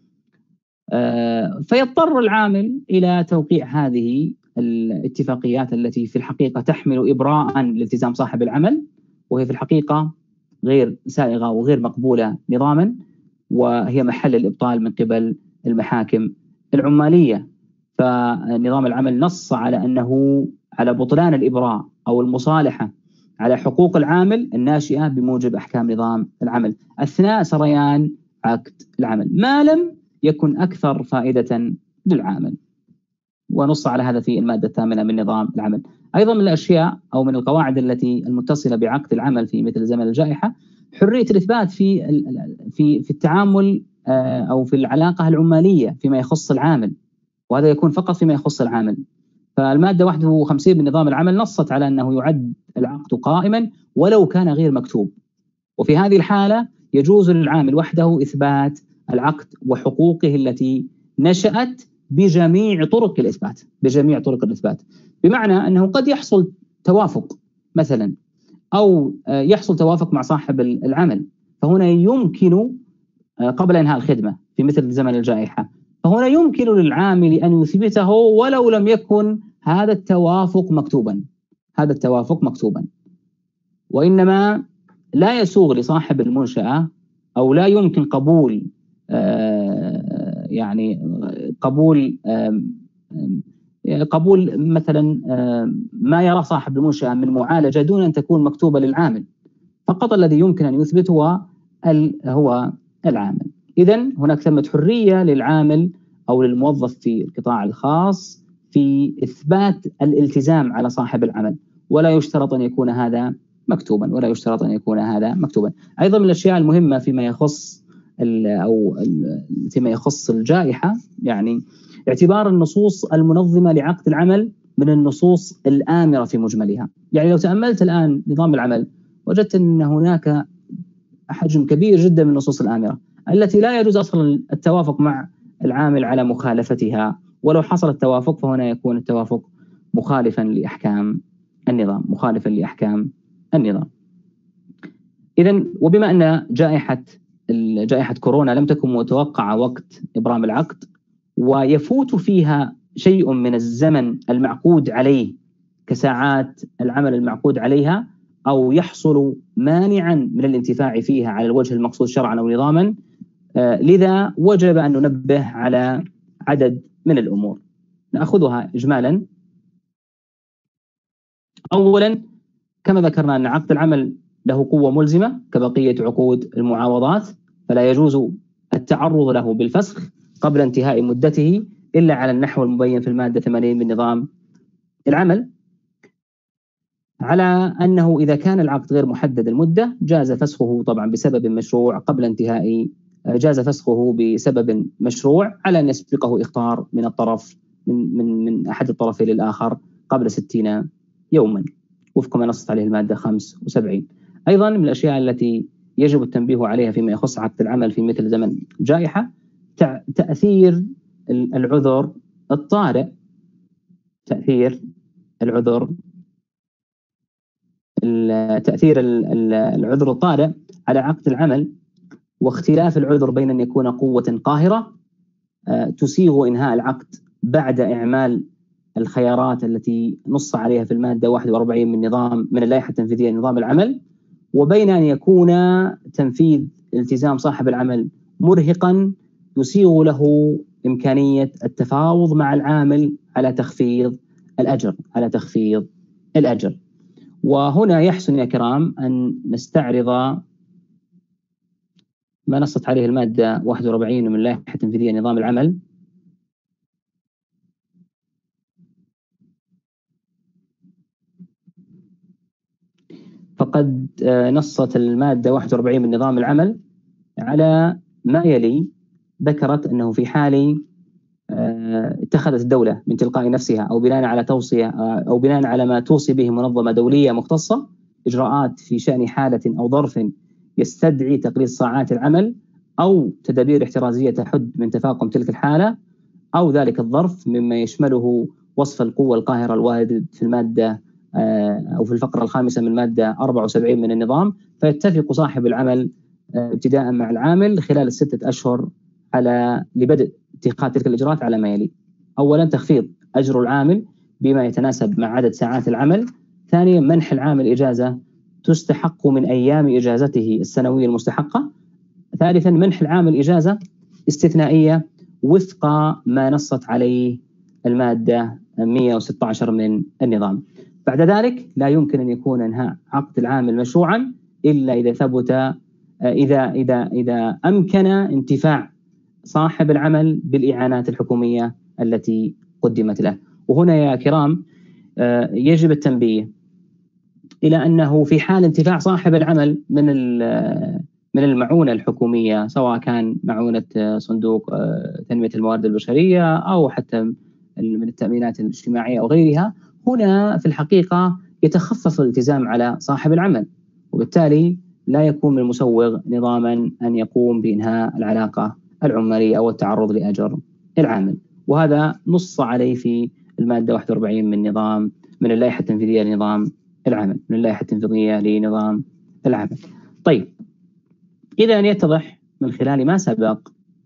فيضطر العامل إلى توقيع هذه الاتفاقيات التي في الحقيقة تحمل إبراء لالتزام صاحب العمل، وهي في الحقيقة غير سائغة وغير مقبولة نظاما، وهي محل الإبطال من قبل المحاكم العمالية. فنظام العمل نص على أنه على بطلان الإبراء أو المصالحة على حقوق العامل الناشئة بموجب أحكام نظام العمل أثناء سريان عقد العمل، ما لم يكن أكثر فائدة للعامل، ونص على هذا في المادة 8 من نظام العمل. أيضا من الأشياء أو من القواعد التي المتصلة بعقد العمل في مثل زمن الجائحة حرية الإثبات في التعامل أو في العلاقة العمالية فيما يخص العامل، وهذا يكون فقط فيما يخص العامل. فالمادة 51 من نظام العمل نصت على أنه يعد العقد قائما ولو كان غير مكتوب، وفي هذه الحالة يجوز للعامل وحده إثبات العقد وحقوقه التي نشأت بجميع طرق الإثبات، بمعنى أنه قد يحصل توافق مثلا أو يحصل توافق مع صاحب العمل، فهنا يمكن قبل إنهاء الخدمة في مثل زمن الجائحة، فهنا يمكن للعامل أن يثبته ولو لم يكن هذا التوافق مكتوبا، وإنما لا يسوغ لصاحب المنشأة أو لا يمكن قبول قبول مثلا ما يرى صاحب المنشأة من معالجة دون أن تكون مكتوبة للعامل، فقط الذي يمكن أن يثبته هو العامل. إذن هناك ثمة حرية للعامل أو للموظف في القطاع الخاص في إثبات الالتزام على صاحب العمل، ولا يشترط أن يكون هذا مكتوبا. أيضا من الأشياء المهمة فيما يخص الجائحة، يعني اعتبار النصوص المنظمة لعقد العمل من النصوص الآمرة في مجملها. يعني لو تأملت الآن نظام العمل وجدت أن هناك حجم كبير جدا من النصوص الآمرة التي لا يجوز أصلا التوافق مع العامل على مخالفتها، ولو حصل التوافق فهنا يكون التوافق مخالفا لأحكام النظام. إذن وبما أن جائحة كورونا لم تكن متوقعة وقت إبرام العقد، ويفوت فيها شيء من الزمن المعقود عليه كساعات العمل المعقود عليها، أو يحصل مانعا من الانتفاع فيها على الوجه المقصود شرعا أو نظاما، لذا وجب أن ننبه على عدد من الأمور نأخذها إجمالا. أولا، كما ذكرنا أن عقد العمل له قوة ملزمة كبقية عقود المعاوضات، فلا يجوز التعرض له بالفسخ قبل انتهاء مدته إلا على النحو المبين في المادة 80 من نظام العمل، على أنه إذا كان العقد غير محدد المدة جاز فسخه طبعا بسبب مشروع قبل انتهاء جاز فسخه بسبب مشروع على أن يسبقه إخطار من الطرف من أحد الطرفين للآخر قبل 60 يوما وفق ما نصت عليه المادة 75. أيضا من الأشياء التي يجب التنبيه عليها فيما يخص عقد العمل في مثل زمن جائحة تأثير العذر الطارئ على عقد العمل، واختلاف العذر بين أن يكون قوة قاهرة تسيغ إنهاء العقد بعد إعمال الخيارات التي نص عليها في المادة 41 من اللائحة التنفيذية لنظام العمل، وبين أن يكون تنفيذ التزام صاحب العمل مرهقا يسيغ له إمكانية التفاوض مع العامل على تخفيض الأجر. وهنا يحسن يا كرام أن نستعرض ما نصت عليه المادة 41 من اللائحة التنفيذية لنظام العمل. فقد نصت المادة 41 من نظام العمل على ما يلي: ذكرت أنه في حال اتخذت الدولة من تلقاء نفسها أو بناء على توصية أو بناء على ما توصي به منظمة دولية مختصة إجراءات في شأن حالة أو ظرف يستدعي تقليص ساعات العمل أو تدابير احترازية تحد من تفاقم تلك الحالة أو ذلك الظرف، مما يشمله وصف القوة القاهرة الوارد في المادة أو في الفقرة الخامسة من المادة 74 من النظام. فيتفق صاحب العمل ابتداء مع العامل خلال 6 أشهر لبدء اتخاذ تلك الإجراءات على ما يلي: أولا تخفيض أجر العامل بما يتناسب مع عدد ساعات العمل. ثانيا منح العامل إجازة تستحق من أيام إجازته السنوية المستحقة. ثالثا منح العامل إجازة استثنائية وفق ما نصت عليه المادة 116 من النظام. بعد ذلك لا يمكن أن يكون انهاء عقد العامل مشروعا إلا إذا ثبت إذا أمكن انتفاع صاحب العمل بالإعانات الحكومية التي قدمت له. وهنا يا كرام يجب التنبيه إلى أنه في حال انتفاع صاحب العمل من المعونة الحكومية، سواء كان معونة صندوق تنمية الموارد البشرية أو حتى من التأمينات الاجتماعية أو غيرها، هنا في الحقيقة يتخفف الالتزام على صاحب العمل، وبالتالي لا يكون من المسوغ نظاما أن يقوم بإنهاء العلاقة العمالية أو التعرض لأجر العامل. وهذا نص عليه في المادة 41 من اللائحة التنفيذية لنظام العمل، من اللائحة التنفيذية لنظام العمل. طيب، إذا يتضح من خلال ما سبق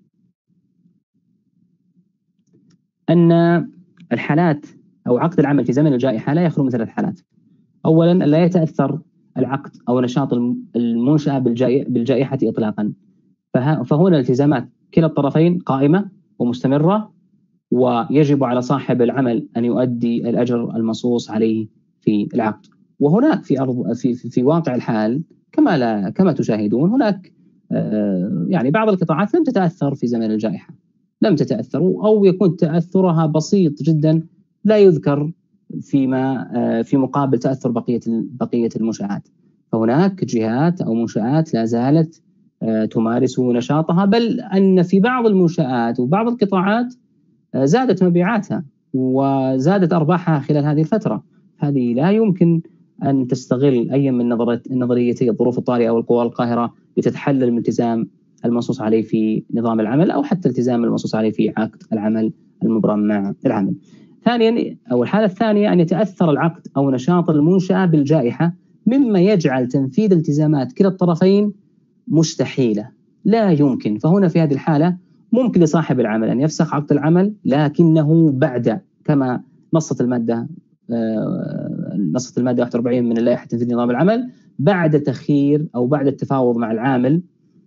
أن الحالات أو عقد العمل في زمن الجائحة لا يخلو من 3 حالات. أولا، لا يتأثر العقد أو نشاط المنشأة بالجائحة إطلاقا، فهنا التزامات كلا الطرفين قائمة ومستمرة، ويجب على صاحب العمل أن يؤدي الأجر المنصوص عليه في العقد. وهناك في واقع الحال كما تشاهدون هناك يعني بعض القطاعات لم تتأثر في زمن الجائحة، لم تتأثر أو يكون تأثرها بسيط جدا لا يذكر في مقابل تأثر بقية المنشآت. فهناك جهات أو منشآت لا زالت تمارس نشاطها، بل أن في بعض المنشآت وبعض القطاعات زادت مبيعاتها وزادت أرباحها خلال هذه الفترة. هذه لا يمكن أن تستغل أي من نظريتي الظروف الطارئة والقوى القاهرة لتتحلل من التزام المنصوص عليه في نظام العمل أو حتى التزام المنصوص عليه في عقد العمل المبرم مع العمل. ثانيا، أو الحالة الثانية، أن يتأثر العقد أو نشاط المنشأة بالجائحة، مما يجعل تنفيذ التزامات كلا الطرفين مستحيلة، لا يمكن. فهنا في هذه الحالة ممكن لصاحب العمل أن يفسخ عقد العمل، لكنه بعد كما نصت المادة 41 من اللائحة التنفيذية لنظام العمل، بعد تخيير أو بعد التفاوض مع العامل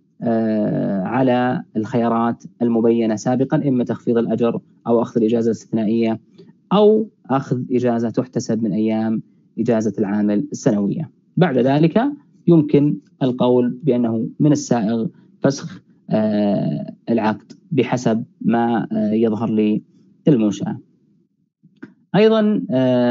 على الخيارات المبينة سابقا، إما تخفيض الأجر أو أخذ الإجازة الاستثنائية أو أخذ إجازة تحتسب من أيام إجازة العامل السنوية. بعد ذلك يمكن القول بأنه من السائغ فسخ العقد بحسب ما يظهر للمنشأة. أيضا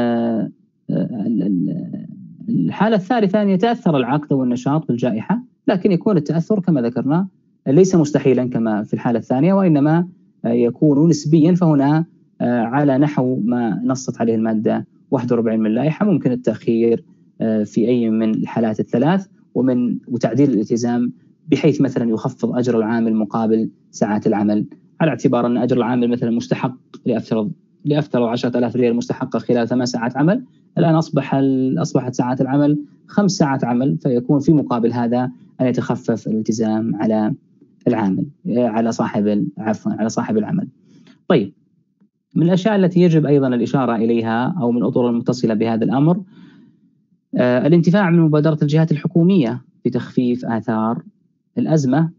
الحالة الثالثة أن يتأثر العقد والنشاط بالجائحة، لكن يكون التأثر كما ذكرنا ليس مستحيلا كما في الحالة الثانية، وإنما يكون نسبيا. فهنا على نحو ما نصت عليه المادة 41 من اللائحة ممكن التأخير في أي من الحالات الثلاث وتعديل الالتزام، بحيث مثلا يخفض أجر العامل مقابل ساعات العمل، على اعتبار أن أجر العامل مثلا مستحق لأفترض 10,000 ريال مستحقة خلال 8 ساعات عمل، الآن أصبحت ساعات العمل 5 ساعات عمل، فيكون في مقابل هذا أن يتخفف الالتزام على العامل على صاحب العمل. طيب، من الأشياء التي يجب أيضا الإشارة إليها أو من الأطر المتصلة بهذا الأمر الانتفاع من مبادرة الجهات الحكومية في تخفيف آثار الأزمة،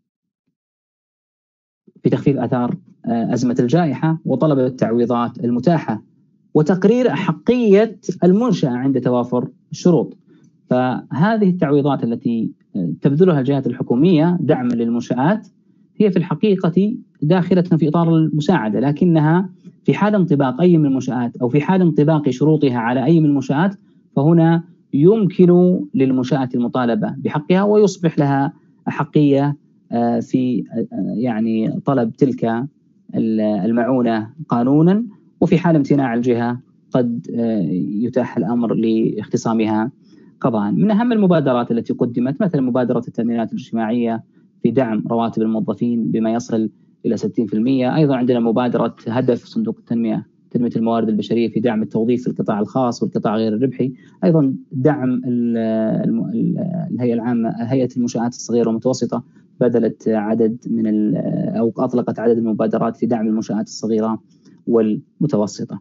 في تخفيف آثار أزمة الجائحة، وطلب التعويضات المتاحة، وتقرير أحقية المنشأة عند توافر الشروط. فهذه التعويضات التي تبذلها الجهات الحكومية دعما للمنشآت هي في الحقيقة داخلة في إطار المساعدة، لكنها في حال انطباق أي من المنشآت أو في حال انطباق شروطها على أي من المنشآت، فهنا يمكن للمنشأة المطالبة بحقها ويصبح لها أحقية في يعني طلب تلك المعونة قانونا، وفي حال امتناع الجهة قد يتاح الأمر لاختصامها قضاء. من أهم المبادرات التي قدمت مثلا مبادرة التأمينات الاجتماعية في دعم رواتب الموظفين بما يصل إلى 60%. أيضا عندنا مبادرة هدف صندوق تنمية الموارد البشرية في دعم التوظيف في القطاع الخاص والقطاع غير الربحي. أيضا دعم الهيئة العامة، هيئة المنشآت الصغيرة والمتوسطة، بدلت عدد من أو أطلقت عدد المبادرات في دعم المنشآت الصغيرة والمتوسطة.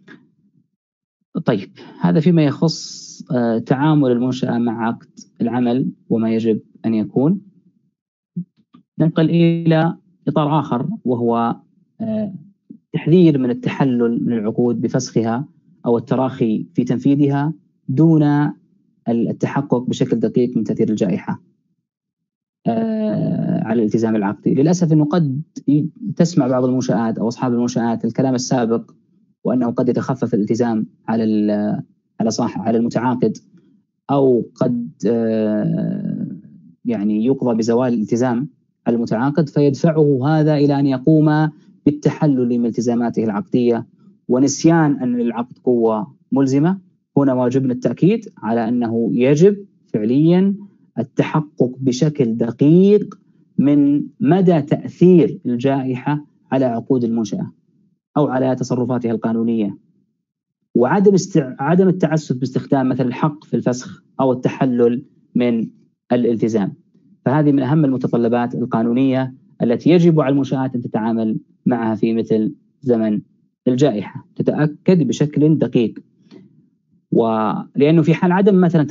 طيب، هذا فيما يخص تعامل المنشأة مع عقد العمل وما يجب أن يكون. ننقل إلى إطار آخر، وهو تحذير من التحلل من العقود بفسخها أو التراخي في تنفيذها دون التحقق بشكل دقيق من تأثير الجائحة على الالتزام العقدي. للأسف أنه قد تسمع بعض المنشآت أو أصحاب المنشآت الكلام السابق، وأنه قد يتخفف الالتزام على المتعاقد، أو قد يعني يقضى بزوال الالتزام على المتعاقد، فيدفعه هذا إلى أن يقوم بالتحلل من التزاماته العقدية ونسيان أن للعقد قوة ملزمة. هنا واجبنا التأكيد على أنه يجب فعليا التحقق بشكل دقيق من مدى تأثير الجائحة على عقود المنشأة أو على تصرفاتها القانونية، وعدم التعسف باستخدام مثل الحق في الفسخ أو التحلل من الالتزام. فهذه من أهم المتطلبات القانونية التي يجب على المنشآت أن تتعامل معها في مثل زمن الجائحة، تتأكد بشكل دقيق. ولأنه في حال عدم مثلا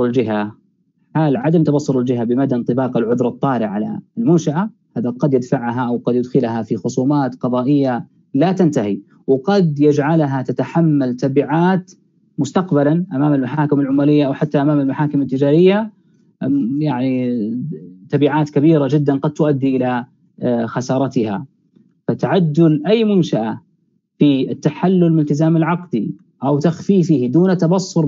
عدم تبصر الجهة بمدى انطباق العذر الطارئ على المنشأة، هذا قد يدفعها أو قد يدخلها في خصومات قضائية لا تنتهي، وقد يجعلها تتحمل تبعات مستقبلا أمام المحاكم العمالية أو حتى أمام المحاكم التجارية، يعني تبعات كبيرة جدا قد تؤدي إلى خسارتها. فتعجل أي منشأة في التحلل من الالتزام العقدي أو تخفيفه دون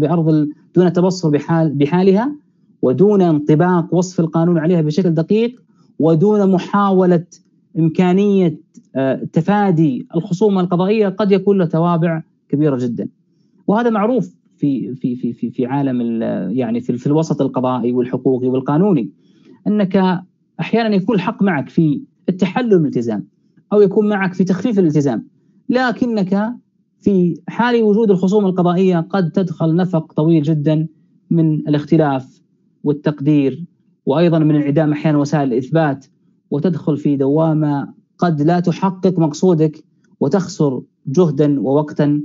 تبصر بحالها، ودون انطباق وصف القانون عليها بشكل دقيق، ودون محاولة إمكانية تفادي الخصومة القضائية، قد يكون له توابع كبيرة جدا. وهذا معروف في عالم يعني في الوسط القضائي والحقوقي والقانوني، أنك أحيانا يكون الحق معك في التحلل من الالتزام أو يكون معك في تخفيف الالتزام، لكنك في حال وجود الخصومة القضائية قد تدخل نفق طويل جدا من الاختلاف والتقدير، وأيضا من انعدام أحيانا وسائل الإثبات، وتدخل في دوامة قد لا تحقق مقصودك، وتخسر جهدا ووقتا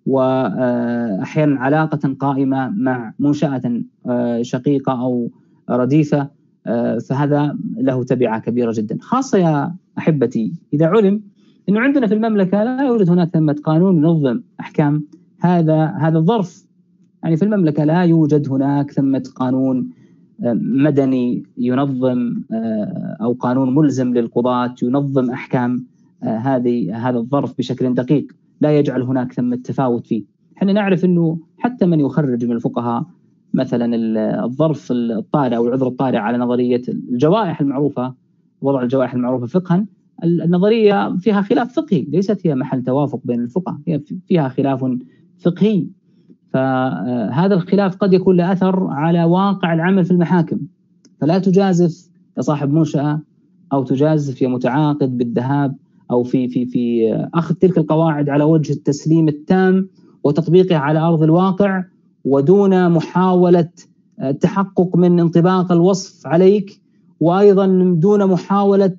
وأحيانا علاقة قائمة مع منشأة شقيقة أو رديفة. فهذا له تبعة كبيرة جدا، خاصة يا أحبتي إذا علم أنه عندنا في المملكة لا يوجد هناك ثمة قانون ينظم أحكام هذا الظرف. يعني في المملكة لا يوجد هناك ثمة قانون مدني ينظم أو قانون ملزم للقضاة ينظم أحكام هذا الظرف بشكل دقيق، لا يجعل هناك ثمة تفاوت فيه. احنا نعرف أنه حتى من يخرج من الفقهاء مثلا الظرف الطارئ أو العذر الطارئ على نظرية الجوائح المعروفة، وضع الجوائح المعروفة فقها، النظرية فيها خلاف فقهي، ليست هي محل توافق بين الفقهاء، هي فيها خلاف فقهي. فهذا الخلاف قد يكون له أثر على واقع العمل في المحاكم، فلا تجازف يا صاحب منشأة أو تجازف يا متعاقد بالذهاب أو في أخذ تلك القواعد على وجه التسليم التام وتطبيقها على أرض الواقع، ودون محاولة التحقق من انطباق الوصف عليك، وأيضا دون محاولة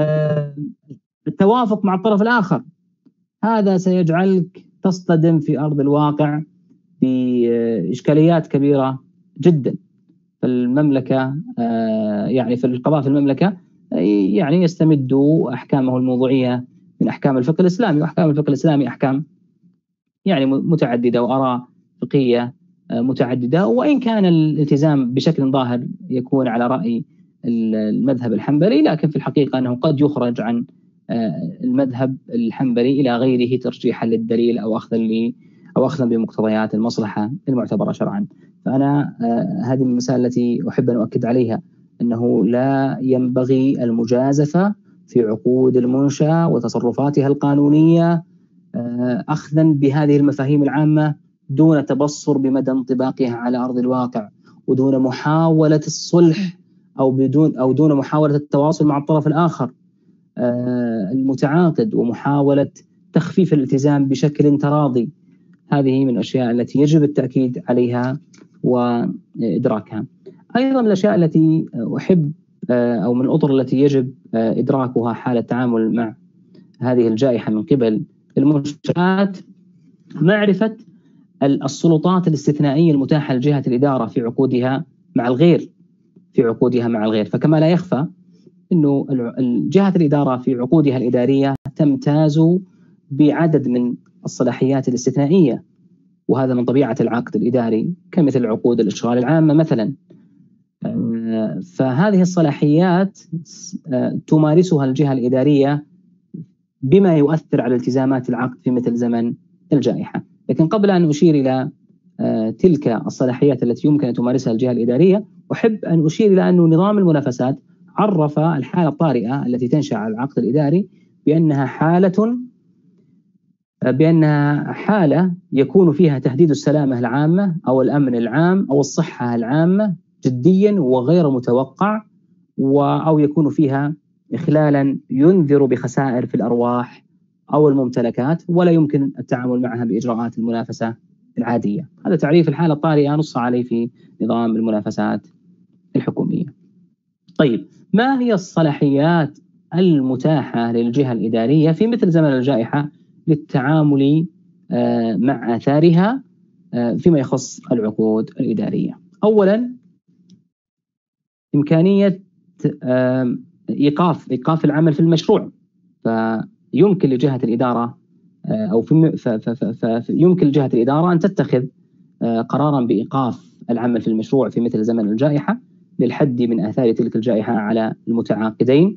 التوافق مع الطرف الآخر. هذا سيجعلك تصطدم في أرض الواقع بإشكاليات كبيرة جدا. فالمملكة يعني في القضاء في المملكة يعني يستمد أحكامه الموضوعية من أحكام الفقه الإسلامي، وأحكام الفقه الإسلامي أحكام يعني متعددة وآراء فقهية متعددة، وإن كان الالتزام بشكل ظاهر يكون على رأي المذهب الحنبلي، لكن في الحقيقة أنه قد يخرج عن المذهب الحنبلي إلى غيره ترجيحا للدليل أو أخذا بمقتضيات المصلحة المعتبرة شرعا. فأنا هذه المسائل التي أحب أن أؤكد عليها، أنه لا ينبغي المجازفة في عقود المنشأة وتصرفاتها القانونية أخذا بهذه المفاهيم العامة دون تبصر بمدى انطباقها على أرض الواقع، ودون محاولة الصلح أو دون محاولة التواصل مع الطرف الآخر المتعاقد، ومحاولة تخفيف الالتزام بشكل تراضي. هذه من الأشياء التي يجب التأكيد عليها وإدراكها. أيضا من الأشياء التي أحب أو من الأطر التي يجب إدراكها حال التعامل مع هذه الجائحة من قبل المنشآت معرفة السلطات الاستثنائية المتاحة لجهة الإدارة في عقودها مع الغير. فكما لا يخفى أنه جهة الإدارة في عقودها الإدارية تمتاز بعدد من الصلاحيات الاستثنائية، وهذا من طبيعة العقد الإداري كمثل عقود الإشغال العامة مثلا. فهذه الصلاحيات تمارسها الجهة الإدارية بما يؤثر على التزامات العقد في مثل زمن الجائحة. لكن قبل أن أشير إلى تلك الصلاحيات التي يمكن أن تمارسها الجهة الإدارية، أحب أن أشير إلى أن نظام المنافسات عرف الحالة الطارئة التي تنشأ على العقد الإداري بأنها حالة يكون فيها تهديد السلامة العامة أو الأمن العام أو الصحة العامة جديا وغير متوقع، أو يكون فيها إخلالا ينذر بخسائر في الأرواح أو الممتلكات ولا يمكن التعامل معها بإجراءات المنافسة العادية. هذا تعريف الحالة الطارئة نص عليه في نظام المنافسات الحكومية. طيب، ما هي الصلاحيات المتاحة للجهة الإدارية في مثل زمن الجائحة للتعامل مع آثارها فيما يخص العقود الإدارية؟ أولا، إمكانية إيقاف العمل في المشروع. فيمكن لجهة الإدارة يمكن لجهة الإدارة أن تتخذ قرارا بإيقاف العمل في المشروع في مثل زمن الجائحة للحد من آثار تلك الجائحة على المتعاقدين.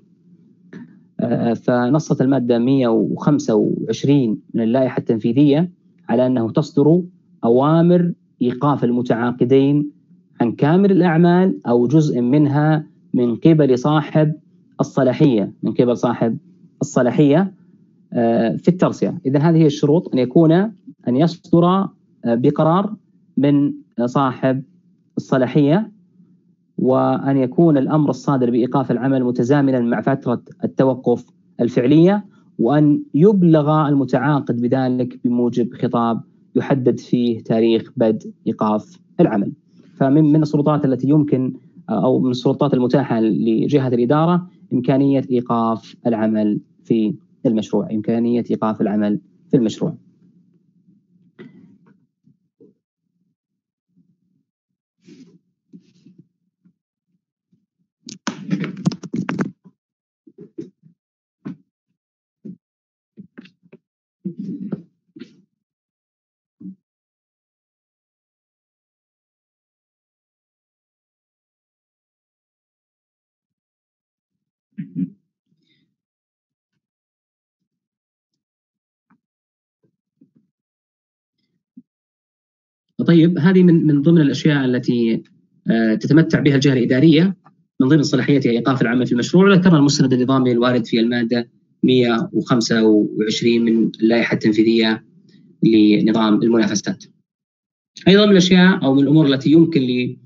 فنصت المادة 125 من اللائحة التنفيذية على أنه تصدر أوامر إيقاف المتعاقدين عن كامل الأعمال أو جزء منها من قبل صاحب الصلاحية في الترسية. إذن هذه هي الشروط: أن يصدر بقرار من صاحب الصلاحية، وأن يكون الأمر الصادر بإيقاف العمل متزامنا مع فترة التوقف الفعلية، وأن يبلغ المتعاقد بذلك بموجب خطاب يحدد فيه تاريخ بدء إيقاف العمل. فمن السلطات التي يمكن أو من السلطات المتاحة لجهة الإدارة إمكانية إيقاف العمل في المشروع. طيب، هذه من ضمن الأشياء التي تتمتع بها الجهة الإدارية من ضمن صلاحيتها إيقاف العمل في المشروع، ذكرها المستند النظامي الوارد في المادة 125 من اللائحة التنفيذية لنظام المنافسات. أيضا من الأشياء أو من الأمور التي يمكن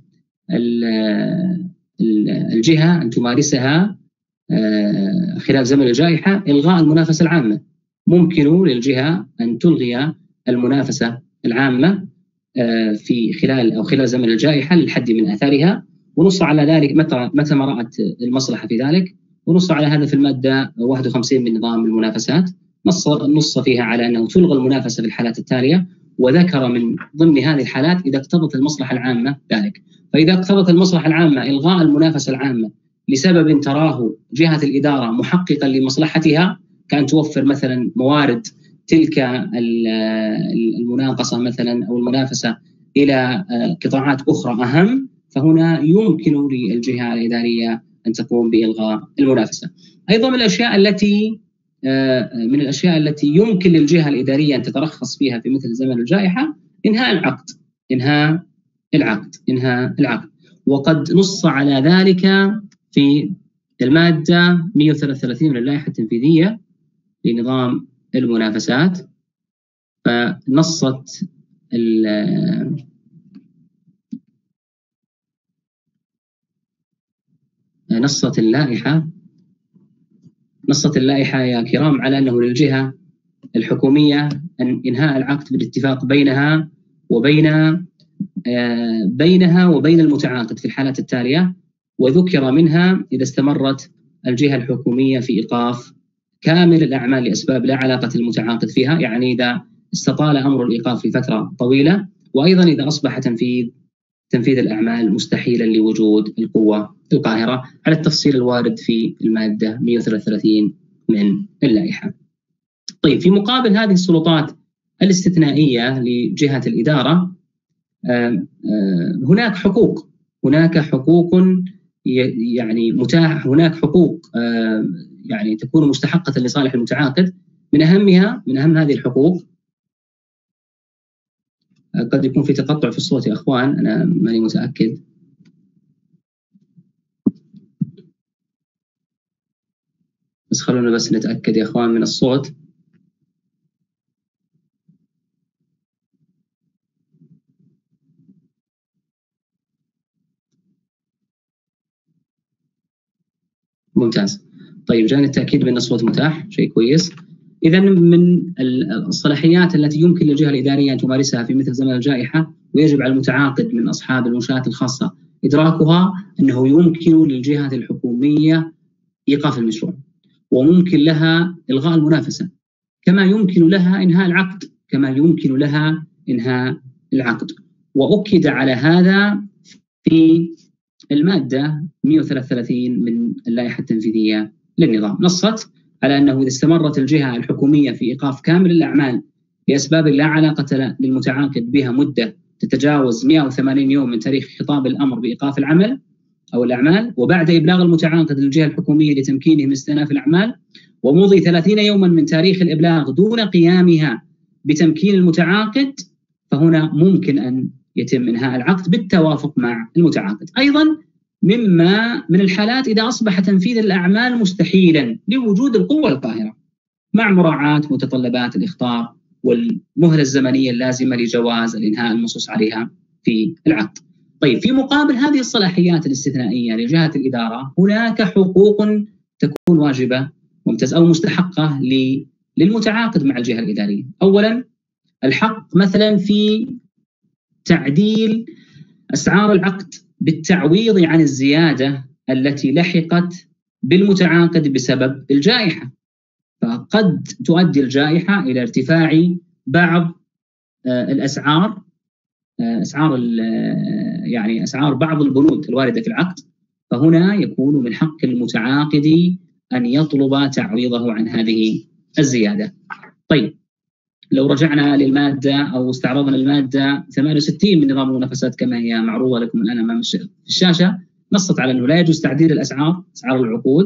للجهة أن تمارسها خلال زمن الجائحة إلغاء المنافسة العامة. ممكن للجهة أن تلغي المنافسة العامة في خلال زمن الجائحة للحد من آثارها، ونص على ذلك متى ما رأت المصلحة في ذلك، ونص على هذا في المادة 51 من نظام المنافسات. نص فيها على أنه تلغى المنافسة في الحالات التالية، وذكر من ضمن هذه الحالات إذا اقتضت المصلحة العامة ذلك. فإذا اقتضت المصلحة العامة إلغاء المنافسة العامة لسبب تراه جهة الإدارة محققا لمصلحتها، كان توفر مثلا موارد تلك المناقصة مثلا أو المنافسة إلى قطاعات أخرى أهم، فهنا يمكن للجهة الإدارية أن تقوم بإلغاء المنافسة. أيضا من الأشياء التي يمكن للجهة الإدارية أن تترخص فيها في مثل زمن الجائحة إنهاء العقد. وقد نص على ذلك في المادة 133 من اللائحة التنفيذية لنظام المنافسات، فنصت اللائحة يا كرام على أنه للجهة الحكومية أن إنهاء العقد بالاتفاق بينها وبين المتعاقد في الحالات التالية، وذكر منها إذا استمرت الجهة الحكومية في إيقاف كامل الأعمال لأسباب لا علاقة المتعاقد فيها، يعني إذا استطال أمر الإيقاف لفترة طويلة، وأيضا إذا أصبح تنفيذ الأعمال مستحيلا لوجود القوة القاهرة، على التفصيل الوارد في المادة 133 من اللائحة. طيب، في مقابل هذه السلطات الاستثنائية لجهة الإدارة هناك حقوق يعني متاح، هناك حقوق يعني تكون مستحقة لصالح المتعاقد. من أهم هذه الحقوق، قد يكون في تقطع في الصوت يا أخوان، أنا ماني متأكد، بس خلونا بس نتأكد يا أخوان من الصوت. ممتاز. طيب، جاني التأكيد بأن الصوت متاح، شيء كويس. إذا من الصلاحيات التي يمكن للجهة الإدارية أن تمارسها في مثل زمن الجائحة، ويجب على المتعاقد من أصحاب المنشآت الخاصة إدراكها، أنه يمكن للجهة الحكومية إيقاف المشروع، وممكن لها إلغاء المنافسة، كما يمكن لها إنهاء العقد. وأكد على هذا في المادة 133 من اللائحة التنفيذية للنظام، نصت على أنه إذا استمرت الجهة الحكومية في إيقاف كامل الأعمال لأسباب لا علاقة للمتعاقد بها مدة تتجاوز 180 يوم من تاريخ خطاب الأمر بإيقاف العمل أو الأعمال، وبعد إبلاغ المتعاقد للجهة الحكومية لتمكينه من استئناف الأعمال، ومضي 30 يوما من تاريخ الإبلاغ دون قيامها بتمكين المتعاقد، فهنا ممكن أن يتم إنهاء العقد بالتوافق مع المتعاقد. أيضا من الحالات إذا أصبح تنفيذ الأعمال مستحيلا لوجود القوة القاهرة، مع مراعاة متطلبات الإخطار والمهلة الزمنية اللازمة لجواز الإنهاء المنصوص عليها في العقد. طيب، في مقابل هذه الصلاحيات الاستثنائية لجهة الإدارة، هناك حقوق تكون واجبة أو مستحقة للمتعاقد مع الجهة الإدارية. أولا، الحق مثلا في تعديل أسعار العقد بالتعويض عن الزيادة التي لحقت بالمتعاقد بسبب الجائحة، فقد تؤدي الجائحة إلى ارتفاع بعض الأسعار، أسعار بعض البنود الواردة في العقد، فهنا يكون من حق المتعاقد أن يطلب تعويضه عن هذه الزيادة. طيب، لو رجعنا للمادة أو استعرضنا المادة 68 من نظام المنافسات كما هي معروضة لكم الآن أمام الشاشة، نصت على أنه لا يجوز تعديل أسعار العقود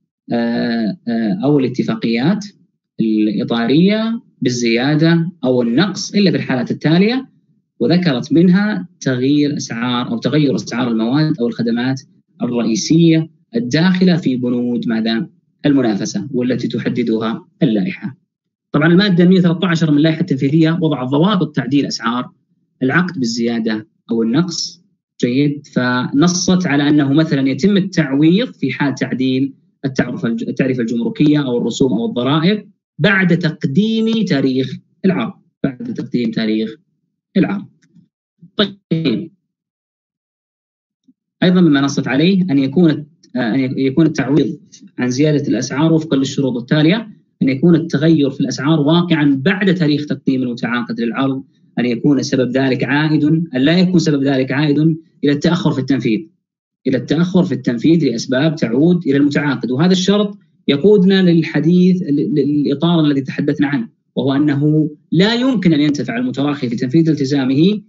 أو الاتفاقيات الإطارية بالزيادة أو النقص إلا في الحالات التالية، وذكرت منها تغيير أسعار المواد أو الخدمات الرئيسية الداخلة في بنود المنافسة والتي تحددها اللائحة. طبعا المادة 113 من اللائحة التنفيذية وضعت ضوابط تعديل أسعار العقد بالزيادة أو النقص. جيد، فنصت على أنه مثلا يتم التعويض في حال تعديل التعرفة الجمركية أو الرسوم أو الضرائب بعد تقديم تاريخ العرض. طيب، أيضا مما نصت عليه أن يكون التعويض عن زيادة الأسعار وفقا للشروط التالية: أن يكون التغير في الأسعار واقعا بعد تاريخ تقديم المتعاقد للعرض، أن لا يكون سبب ذلك عائد إلى التأخر في التنفيذ لأسباب تعود إلى المتعاقد. وهذا الشرط يقودنا للإطار الذي تحدثنا عنه، وهو أنه لا يمكن أن ينتفع المتراخي في تنفيذ التزامه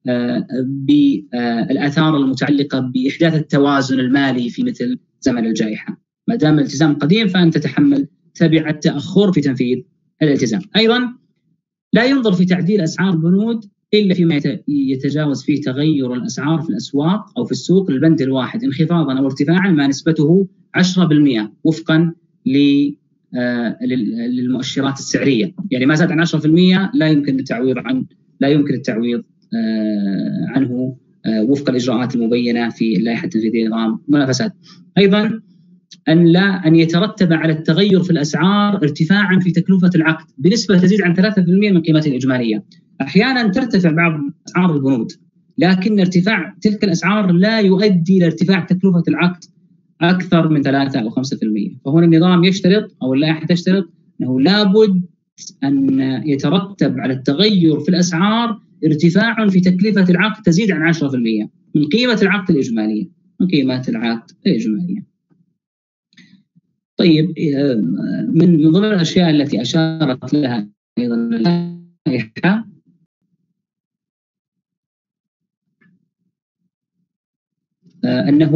بالآثار المتعلقة بإحداث التوازن المالي في مثل زمن الجائحة. ما دام الالتزام قديم فأنت تتحمل تبع التأخر في تنفيذ الالتزام. أيضا لا ينظر في تعديل أسعار بنود إلا فيما يتجاوز فيه تغير الأسعار في الأسواق أو في السوق للبند الواحد انخفاضا أو ارتفاعا ما نسبته 10% وفقا للمؤشرات السعرية. يعني ما زاد عن 10% لا يمكن التعويض عنه وفق الإجراءات المبينة في اللائحة التنفيذية لنظام المنافسات. أيضا أن يترتب على التغير في الأسعار ارتفاعا في تكلفة العقد بنسبة تزيد عن 3% من قيمته الإجمالية. أحيانا ترتفع بعض أسعار البنود، لكن ارتفاع تلك الأسعار لا يؤدي إلى ارتفاع تكلفة العقد أكثر من 3 أو 5%. فهنا النظام يشترط أو اللائحة تشترط أنه لابد أن يترتب على التغير في الأسعار ارتفاع في تكلفة العقد تزيد عن 10% من قيمة العقد الإجمالية. طيب، من ضمن الأشياء التي أشارت لها أيضا اللائحة أنه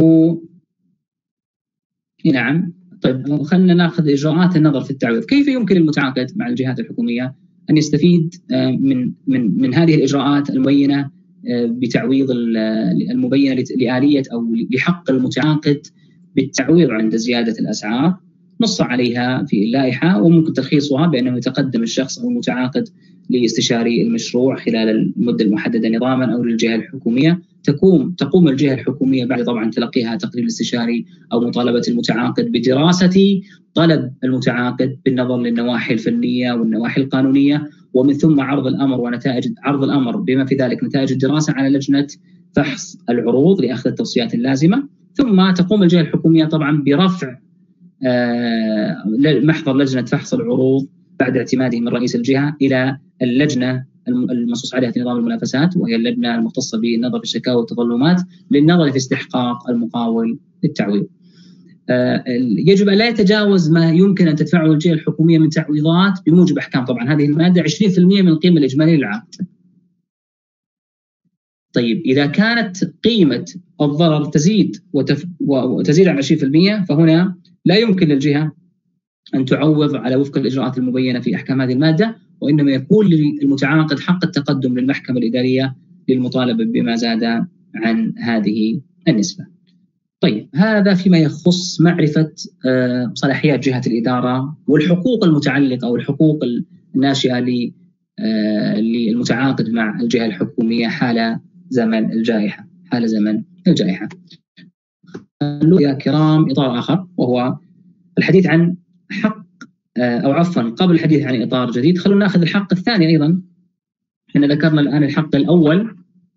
نعم. طيب، خلينا ناخذ إجراءات النظر في التعويض. كيف يمكن للمتعاقد مع الجهات الحكومية أن يستفيد من هذه الإجراءات المبينة بتعويض المبينة لآلية أو لحق المتعاقد بالتعويض عند زيادة الأسعار؟ نص عليها في اللائحة، وممكن تلخيصها بأنه يتقدم الشخص أو المتعاقد لاستشاري المشروع خلال المدة المحددة نظاما أو للجهة الحكومية. تقوم الجهة الحكومية بعد طبعا تلقيها تقرير الاستشاري أو مطالبة المتعاقد بدراسة طلب المتعاقد بالنظر للنواحي الفنية والنواحي القانونية، ومن ثم عرض الأمر ونتائج عرض الأمر بما في ذلك نتائج الدراسة على لجنة فحص العروض لأخذ التوصيات اللازمة. ثم تقوم الجهة الحكومية طبعا برفع محضر لجنة فحص العروض بعد اعتماده من رئيس الجهة إلى اللجنة المنصوص عليها في نظام المنافسات، وهي اللجنة المختصة بالنظر في الشكاوى والتظلمات للنظر في استحقاق المقاول للتعويض. يجب أن لا يتجاوز ما يمكن أن تدفعه الجهة الحكومية من تعويضات بموجب أحكام طبعا هذه المادة 20% من القيمة الإجمالية للعقد. طيب، إذا كانت قيمة الضرر تزيد عن 20%، فهنا لا يمكن للجهة أن تعوض على وفق الإجراءات المبينة في أحكام هذه المادة، وإنما يكون للمتعاقد حق التقدم للمحكمة الإدارية للمطالبة بما زاد عن هذه النسبة. طيب، هذا فيما يخص معرفة صلاحيات جهة الإدارة والحقوق المتعلقة أو الحقوق الناشئة للمتعاقد مع الجهة الحكومية حال زمن الجائحة. يا كرام إطار آخر، وهو الحديث عن حق قبل الحديث عن إطار جديد خلونا نأخذ الحق الثاني أيضا. احنا ذكرنا الآن الحق الأول،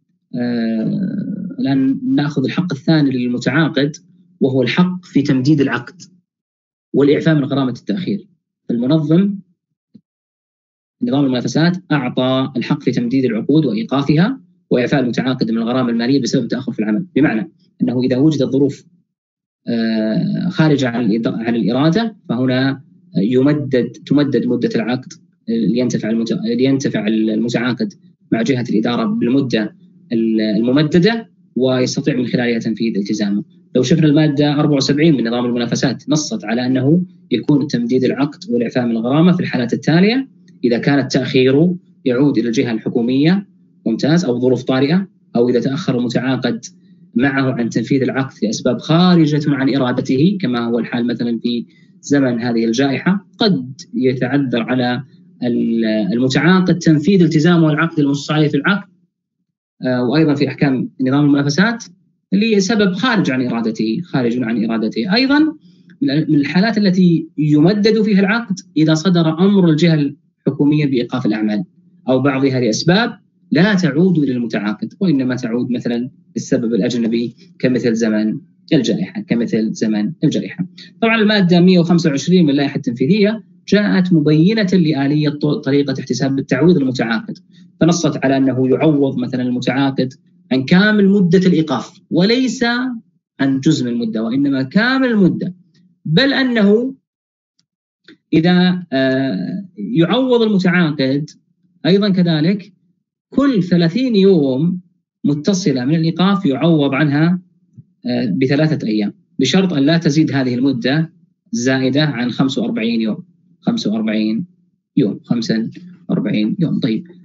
الآن نأخذ الحق الثاني للمتعاقد، وهو الحق في تمديد العقد والإعفاء من غرامة التأخير. المنظم نظام المنافسات أعطى الحق في تمديد العقود وإيقافها وإعفاء المتعاقد من الغرامة المالية بسبب تأخر في العمل، بمعنى أنه إذا وجدت ظروف خارجة عن الإرادة فهنا تمدد مدة العقد لينتفع المتعاقد مع جهة الإدارة بالمدة الممددة ويستطيع من خلالها تنفيذ التزامه. لو شفنا المادة 74 من نظام المنافسات نصت على أنه يكون تمديد العقد والإعفاء من الغرامة في الحالات التالية: إذا كان التأخير يعود إلى الجهة الحكومية ممتاز أو ظروف طارئة، أو إذا تأخر المتعاقد معه عن تنفيذ العقد لأسباب خارجة عن إرادته كما هو الحال مثلا في زمن هذه الجائحة، قد يتعذر على المتعاقد تنفيذ التزامه العقد المنصوص عليه في العقد وأيضا في أحكام نظام المنافسات لسبب خارج عن إرادته. أيضا من الحالات التي يمدد فيها العقد إذا صدر أمر الجهة الحكومية بإيقاف الأعمال أو بعضها لأسباب لا تعود إلى المتعاقد، وإنما تعود مثلا للسبب الأجنبي كمثل زمن الجائحة. طبعا المادة 125 من اللائحة التنفيذية جاءت مبينة لآلية طريقة احتساب التعويض للمتعاقد، فنصت على أنه يعوض مثلا المتعاقد عن كامل مدة الإيقاف وليس عن جزء من المدة، وإنما كامل المدة، بل أنه إذا يعوض المتعاقد أيضا كذلك كل 30 يوم متصلة من الإيقاف يعوض عنها ب3 أيام، بشرط أن لا تزيد هذه المدة زائدة عن 45 يوم. طيب،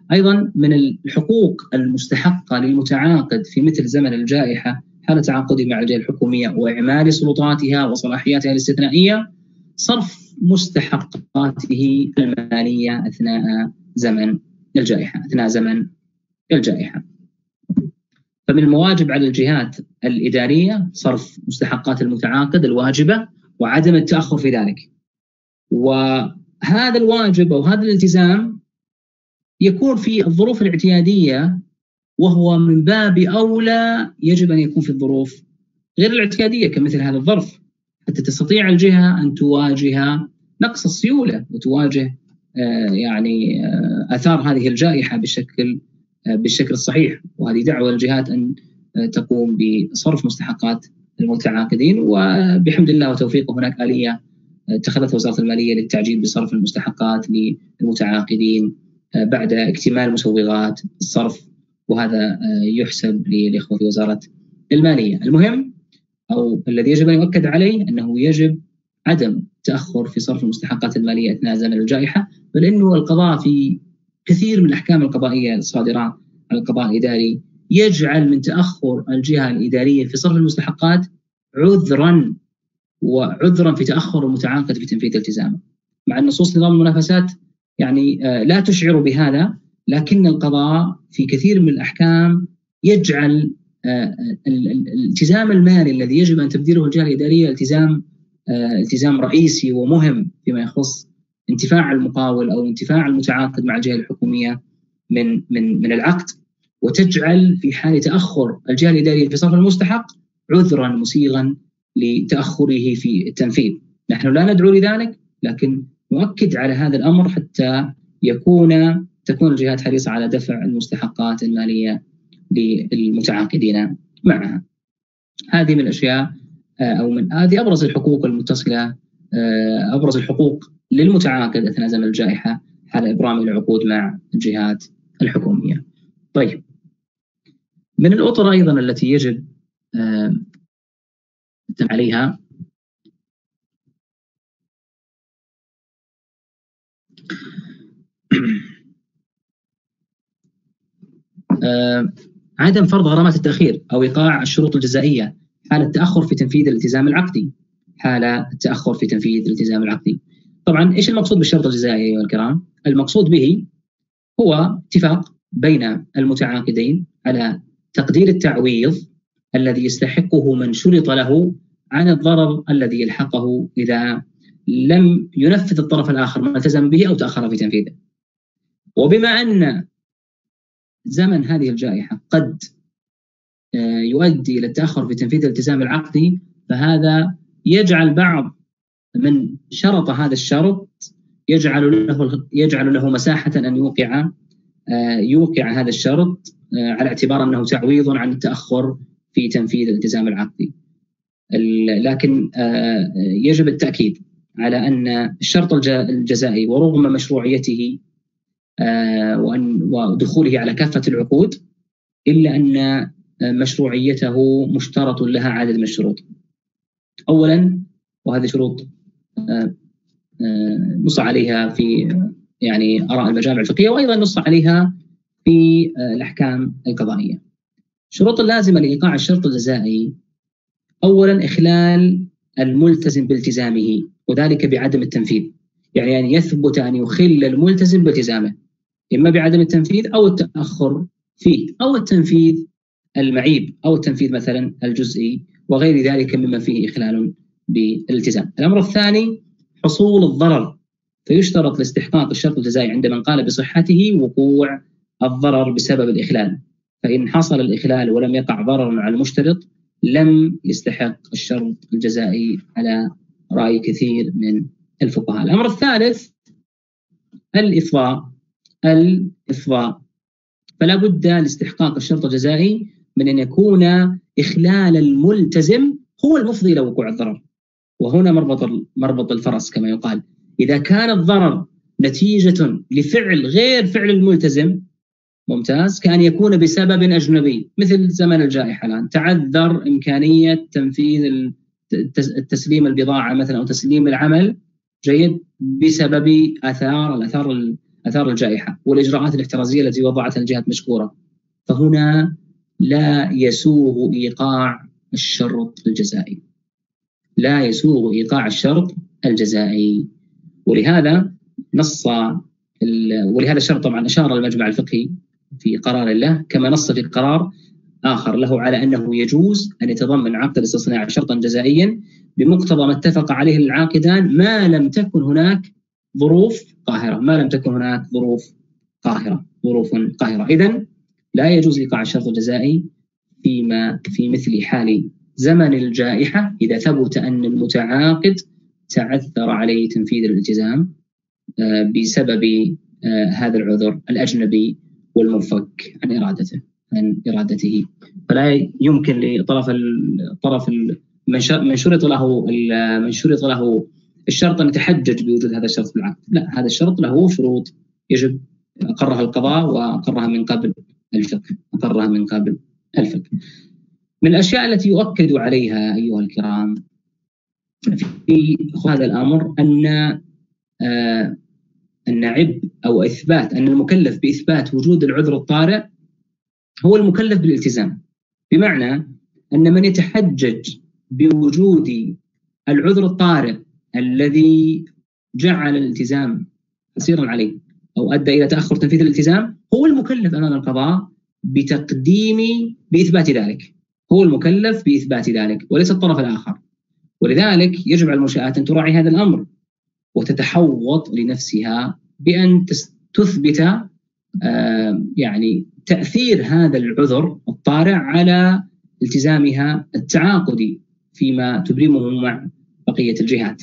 أيضا من الحقوق المستحقة للمتعاقد في مثل زمن الجائحة حال تعاقده مع الجهة الحكومية وإعمال سلطاتها وصلاحياتها الاستثنائية صرف مستحقاته المالية أثناء زمن الجائحة. فمن الواجب على الجهات الإدارية صرف مستحقات المتعاقد الواجبة وعدم التأخر في ذلك. وهذا الواجب أو هذا الالتزام يكون في الظروف الاعتيادية، وهو من باب أولى يجب أن يكون في الظروف غير الاعتيادية كمثل هذا الظرف، حتى تستطيع الجهة أن تواجه نقص السيولة وتواجه آثار هذه الجائحة بالشكل الصحيح. وهذه دعوة للجهات أن تقوم بصرف مستحقات المتعاقدين، وبحمد الله وتوفيقه هناك آلية اتخذتها وزارة المالية للتعجيل بصرف المستحقات للمتعاقدين بعد اكتمال مسوغات الصرف، وهذا يحسب للإخوة في وزارة المالية. المهم أو الذي يجب أن يؤكد عليه أنه يجب عدم تأخر في صرف المستحقات المالية أثناء زمن الجائحة، بل أنه القضاء في كثير من الأحكام القضائية الصادرة على القضاء الإداري يجعل من تأخر الجهة الإدارية في صرف المستحقات عذرا في تأخر المتعاقد في تنفيذ التزامه، مع أن نصوص نظام المنافسات لا تشعر بهذا، لكن القضاء في كثير من الأحكام يجعل الالتزام المالي الذي يجب أن تبذله الجهة الإدارية التزام رئيسي ومهم فيما يخص انتفاع المقاول أو انتفاع المتعاقد مع الجهة الحكومية من العقد، وتجعل في حال تأخر الجهة الإدارية في صرف المستحق عذرا مسيغا لتأخره في التنفيذ. نحن لا ندعو لذلك، لكن نؤكد على هذا الأمر حتى تكون الجهات حريصة على دفع المستحقات المالية للمتعاقدين معها. هذه من الأشياء أو من هذه أبرز الحقوق المتصلة، أبرز الحقوق للمتعاقد أثناء زمن الجائحة حال إبرام العقود مع الجهات الحكومية. طيب، من الأطر أيضا التي يجب عليها عدم فرض غرامات التأخير أو إيقاع الشروط الجزائية حال التأخر في تنفيذ الالتزام العقدي. طبعا إيش المقصود بالشرط الجزائي أيها الكرام؟ المقصود به هو اتفاق بين المتعاقدين على تقدير التعويض الذي يستحقه من شرط له عن الضرر الذي يلحقه إذا لم ينفذ الطرف الآخر ما التزم به أو تأخر في تنفيذه. وبما أن زمن هذه الجائحة قد يؤدي إلى التأخر في تنفيذ الالتزام العقدي، فهذا يجعل بعض من شرط هذا الشرط يجعل له مساحة أن يوقع هذا الشرط على اعتبار أنه تعويض عن التأخر في تنفيذ الالتزام العقدي. لكن يجب التأكيد على أن الشرط الجزائي ورغم مشروعيته ودخوله على كافة العقود، إلا أن مشروعيته مشترط لها عدد من الشروط. أولا، وهذه شروط نص عليها في آراء المجامع الفقهية، وأيضا نص عليها في الأحكام القضائية. الشروط اللازمة لإيقاع الشرط الجزائي: أولا، إخلال الملتزم بالتزامه، وذلك بعدم التنفيذ، يعني أن يثبت أن يخل الملتزم بالتزامه إما بعدم التنفيذ أو التأخر فيه أو التنفيذ المعيب أو التنفيذ مثلا الجزئي وغير ذلك مما فيه إخلال بالالتزام. الأمر الثاني، حصول الضرر، فيشترط لاستحقاق الشرط الجزائي عند من قال بصحته وقوع الضرر بسبب الإخلال، فإن حصل الإخلال ولم يقع ضرر على المشترط لم يستحق الشرط الجزائي على رأي كثير من الفقهاء. الأمر الثالث، الإفضاء، فلا بد لاستحقاق الشرط الجزائي من أن يكون إخلال الملتزم هو المفضي إلى وقوع الضرر. وهنا مربط الفرس كما يقال، إذا كان الضرر نتيجة لفعل غير فعل الملتزم ممتاز، كأن يكون بسبب أجنبي مثل زمن الجائحة الآن، تعذر إمكانية تنفيذ تسليم البضاعة مثلا أو تسليم العمل جيد بسبب الآثار آثار الجائحة والإجراءات الاحترازية التي وضعتها الجهات مشكورة، فهنا لا يسوغ إيقاع الشرط الجزائي، لا يسوغ إيقاع الشرط الجزائي. ولهذا ولهذا الشرط طبعا أشار المجمع الفقهي في قرار له، كما نص في قرار آخر له على أنه يجوز أن يتضمن عقد الاستصناع شرطا جزائيا بمقتضى ما اتفق عليه العاقدان ما لم تكن هناك ظروف قاهرة، ما لم تكن هناك ظروف قاهرة. إذن لا يجوز إيقاع الشرط الجزائي في مثل حال زمن الجائحة إذا ثبت أن المتعاقد تعثر عليه تنفيذ الالتزام بسبب هذا العذر الأجنبي والمنفك عن إرادته. فلا يمكن لطرف من شرط له الشرط أن يتحجج بوجود هذا الشرط في العقد. لا، هذا الشرط له شروط يجب أقرها القضاء وأقرها من قبل الفقه. من الأشياء التي يؤكد عليها أيها الكرام في هذا الأمر أن عبء أو إثبات أن المكلف بإثبات وجود العذر الطارئ هو المكلف بالالتزام، بمعنى أن من يتحجج بوجود العذر الطارئ الذي جعل الالتزام قصيرا عليه أو أدى إلى تأخر تنفيذ الالتزام هو المكلف أمام القضاء بإثبات ذلك، هو المكلف بإثبات ذلك وليس الطرف الآخر. ولذلك يجب على المنشآت أن تراعي هذا الأمر وتتحوط لنفسها بأن تثبت يعني تأثير هذا العذر الطارئ على التزامها التعاقدي فيما تبرمه مع بقية الجهات،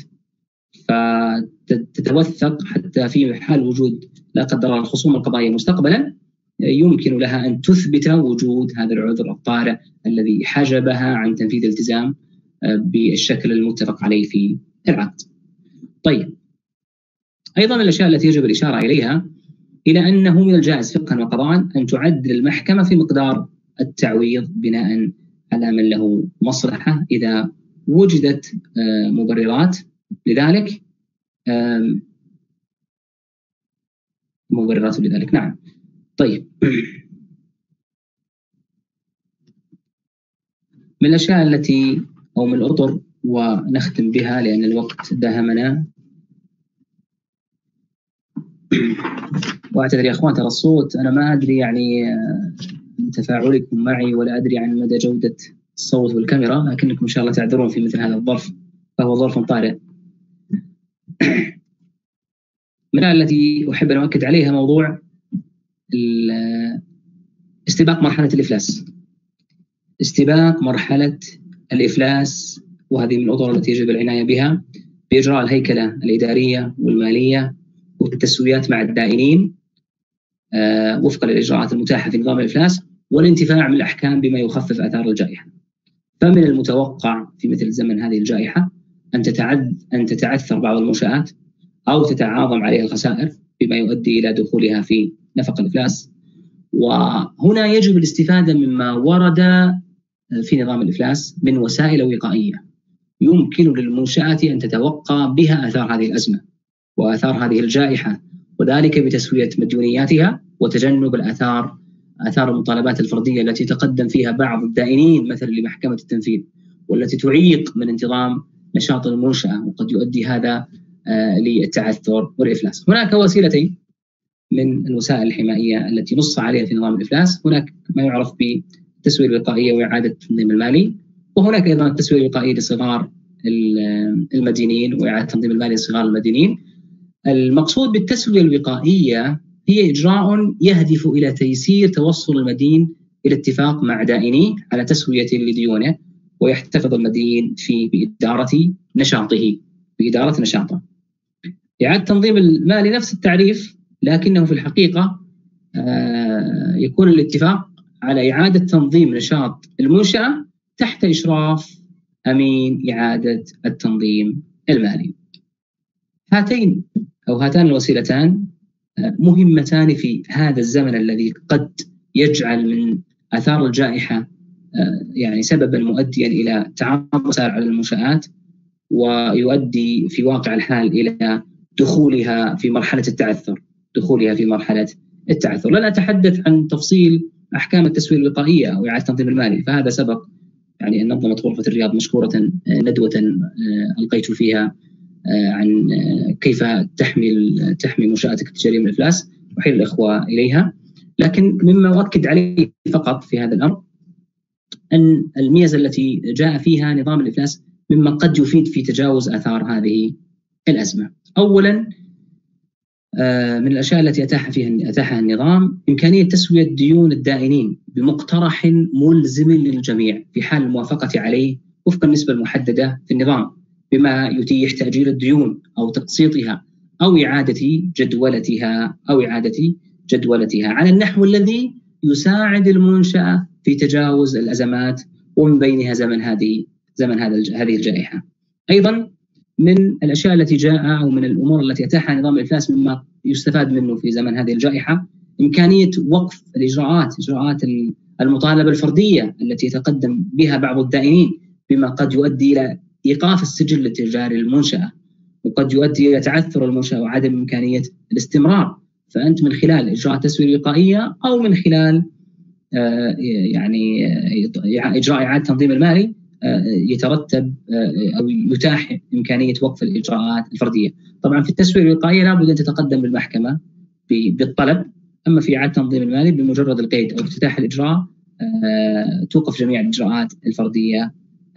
فتتوثق حتى في حال وجود لا قدر الله الخصوم القضائية مستقبلا يمكن لها أن تثبت وجود هذا العذر الطارئ الذي حجبها عن تنفيذ الالتزام بالشكل المتفق عليه في العقد. طيب، أيضا من الأشياء التي يجب الإشارة إليها إلى أنه من الجائز فقها وقضاء أن تعدل المحكمة في مقدار التعويض بناء على من له مصلحة إذا وجدت مبررات لذلك. نعم. طيب، من الأشياء التي أو من الأطر ونختم بها لأن الوقت داهمنا، واعتذر يا اخوان ترى الصوت انا ما ادري يعني تفاعلكم معي ولا ادري عن مدى جودة الصوت والكاميرا، لكنكم ان شاء الله تعذرون في مثل هذا الظرف فهو ظرف طارئ. من التي احب ان اؤكد عليها موضوع استباق مرحلة الإفلاس، وهذه من الأطر التي يجب العناية بها بإجراء الهيكلة الإدارية والمالية والتسويات مع الدائنين وفقا للإجراءات المتاحة في نظام الإفلاس، والانتفاع من الأحكام بما يخفف آثار الجائحة. فمن المتوقع في مثل زمن هذه الجائحة أن تتعثر بعض المنشآت أو تتعاظم عليها الخسائر بما يؤدي إلى دخولها في نفق الإفلاس، وهنا يجب الاستفادة مما ورد في نظام الإفلاس من وسائل وقائية يمكن للمنشآت أن تتوقى بها آثار هذه الأزمة وآثار هذه الجائحة، وذلك بتسوية مديونياتها وتجنب آثار المطالبات الفردية التي تقدم فيها بعض الدائنين مثلا لمحكمة التنفيذ، والتي تعيق من انتظام نشاط المنشأة وقد يؤدي هذا للتعثر والإفلاس. هناك وسيلتين من الوسائل الحمائية التي نص عليها في نظام الإفلاس، هناك ما يعرف بالتسوية الوقائية وإعادة التنظيم المالي، وهناك أيضا التسوية الوقائية لصغار المدينين وإعادة التنظيم المالي لصغار المدينين. المقصود بالتسوية الوقائية هي إجراء يهدف إلى تيسير توصل المدين إلى اتفاق مع دائنيه على تسوية لديونه، ويحتفظ المدين بإدارة نشاطه. إعادة تنظيم المالي نفس التعريف، لكنه في الحقيقة يكون الاتفاق على إعادة تنظيم نشاط المنشأة تحت إشراف أمين إعادة التنظيم المالي. هاتان الوسيلتان مهمتان في هذا الزمن الذي قد يجعل من آثار الجائحة يعني سببا مؤديا إلى تعاظم على المنشآت، ويؤدي في واقع الحال إلى دخولها في مرحلة التعثر. دخولها في مرحلة التعثر. لن أتحدث عن تفصيل أحكام التسوية الوقائية أو إعادة التنظيم المالي، فهذا سبق يعني أن نظمت غرفة الرياض مشكورة ندوة ألقيت فيها عن كيف تحمي منشآتك التجارية من الإفلاس، أحيل الإخوة إليها. لكن مما أؤكد عليه فقط في هذا الأمر أن الميزة التي جاء فيها نظام الإفلاس مما قد يفيد في تجاوز آثار هذه الأزمة. أولا من الأشياء التي أتاحها النظام إمكانية تسوية ديون الدائنين بمقترح ملزم للجميع في حال الموافقة عليه وفق النسبة المحددة في النظام، بما يتيح تأجيل الديون أو تقسيطها أو إعادة جدولتها على النحو الذي يساعد المنشأة في تجاوز الأزمات، ومن بينها زمن هذه الجائحة. أيضا من الأشياء التي جاء أو من الأمور التي أتاحها نظام الإفلاس مما يستفاد منه في زمن هذه الجائحة إمكانية وقف إجراءات المطالبة الفردية التي يتقدم بها بعض الدائنين، بما قد يؤدي إلى إيقاف السجل التجاري للمنشأة، وقد يؤدي إلى تعثر المنشأة وعدم إمكانية الاستمرار. فأنت من خلال إجراءات تسوية وقائية أو من خلال إجراء إعادة تنظيم المالي يترتب أو يتاح إمكانية وقف الإجراءات الفردية. طبعا في التسوية الوقائية لابد أن تتقدم بالمحكمة بالطلب، أما في إعادة تنظيم المالي بمجرد القيد أو افتتاح الإجراء توقف جميع الإجراءات الفردية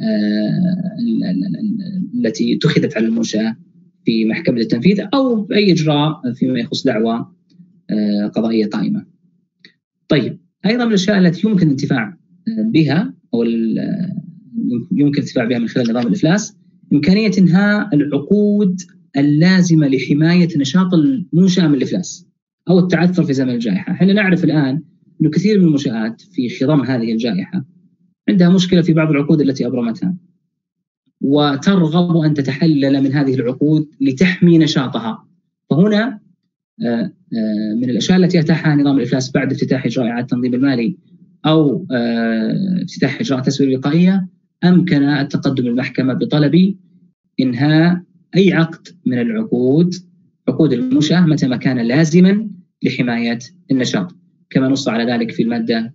التي اتخذت على المنشأة في محكمة التنفيذ أو أي إجراء فيما يخص دعوى قضائية قائمة. طيب، أيضا من الأشياء التي يمكن الانتفاع بها أو يمكن الانتفاع بها من خلال نظام الإفلاس إمكانية إنهاء العقود اللازمة لحماية نشاط المنشأة من الإفلاس أو التعثر في زمن الجائحة. احنا نعرف الآن أن كثير من المنشآت في خضم هذه الجائحة عندها مشكلة في بعض العقود التي أبرمتها، وترغب أن تتحلل من هذه العقود لتحمي نشاطها. فهنا من الأشياء التي أتاحها نظام الإفلاس بعد افتتاح إجراء إعادة التنظيم المالي أو افتتاح إجراء تسوية وقائية أمكن التقدم للمحكمة بطلب إنهاء أي عقد من عقود المنشأة متى ما كان لازما لحماية النشاط، كما نص على ذلك في المادة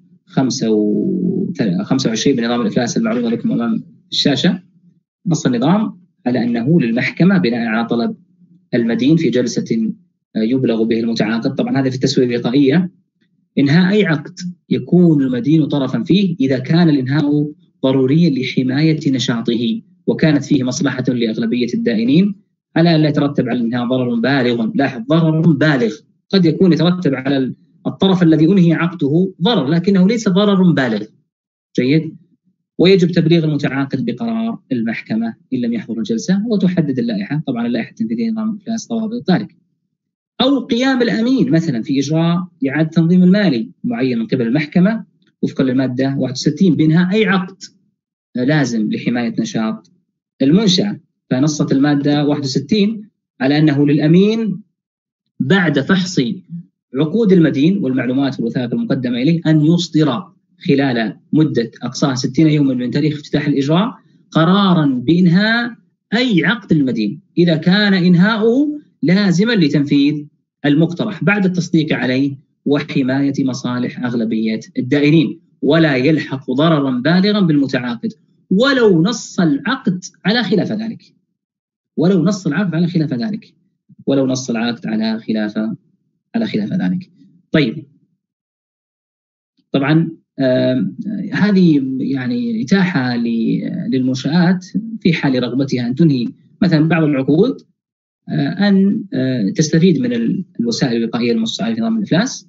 25 بنظام الإفلاس المعروضة لكم أمام الشاشة. نص النظام على أنه للمحكمة بناء على طلب المدين في جلسة يبلغ به المتعاقد، طبعا هذا في التسوية الوقائية، إنهاء أي عقد يكون المدين طرفا فيه إذا كان الإنهاء ضروريا لحماية نشاطه وكانت فيه مصلحة لأغلبية الدائنين، على أن لا يترتب على الإنهاء ضرر بالغ. لاحظ، ضرر بالغ، قد يكون يترتب على الطرف الذي أنهي عقده ضرر لكنه ليس ضرر بالغ. جيد. ويجب تبليغ المتعاقد بقرار المحكمة إن لم يحضر الجلسة، وتحدد اللائحة، طبعا اللائحة التنفيذية نظام الإفلاس ضوابط ذلك. أو قيام الأمين مثلا في إجراء إعادة تنظيم المالي معين من قبل المحكمة وفقا للمادة 61 بإنهاء أي عقد لازم لحماية نشاط المنشأة. فنصت المادة 61 على أنه للأمين بعد فحص عقود المدين والمعلومات والوثائق المقدمة إليه أن يصدر خلال مدة أقصاها 60 يوما من تاريخ افتتاح الإجراء قرارا بإنهاء أي عقد المدين إذا كان إنهاؤه لازما لتنفيذ المقترح بعد التصديق عليه وحماية مصالح أغلبية الدائنين، ولا يلحق ضررا بالغا بالمتعاقد ولو نص العقد على خلاف ذلك. طيب، طبعا هذه يعني إتاحة للمنشآت في حال رغبتها أن تنهي مثلا بعض العقود أن تستفيد من الوسائل الوقائية المنصوصة في نظام الإفلاس،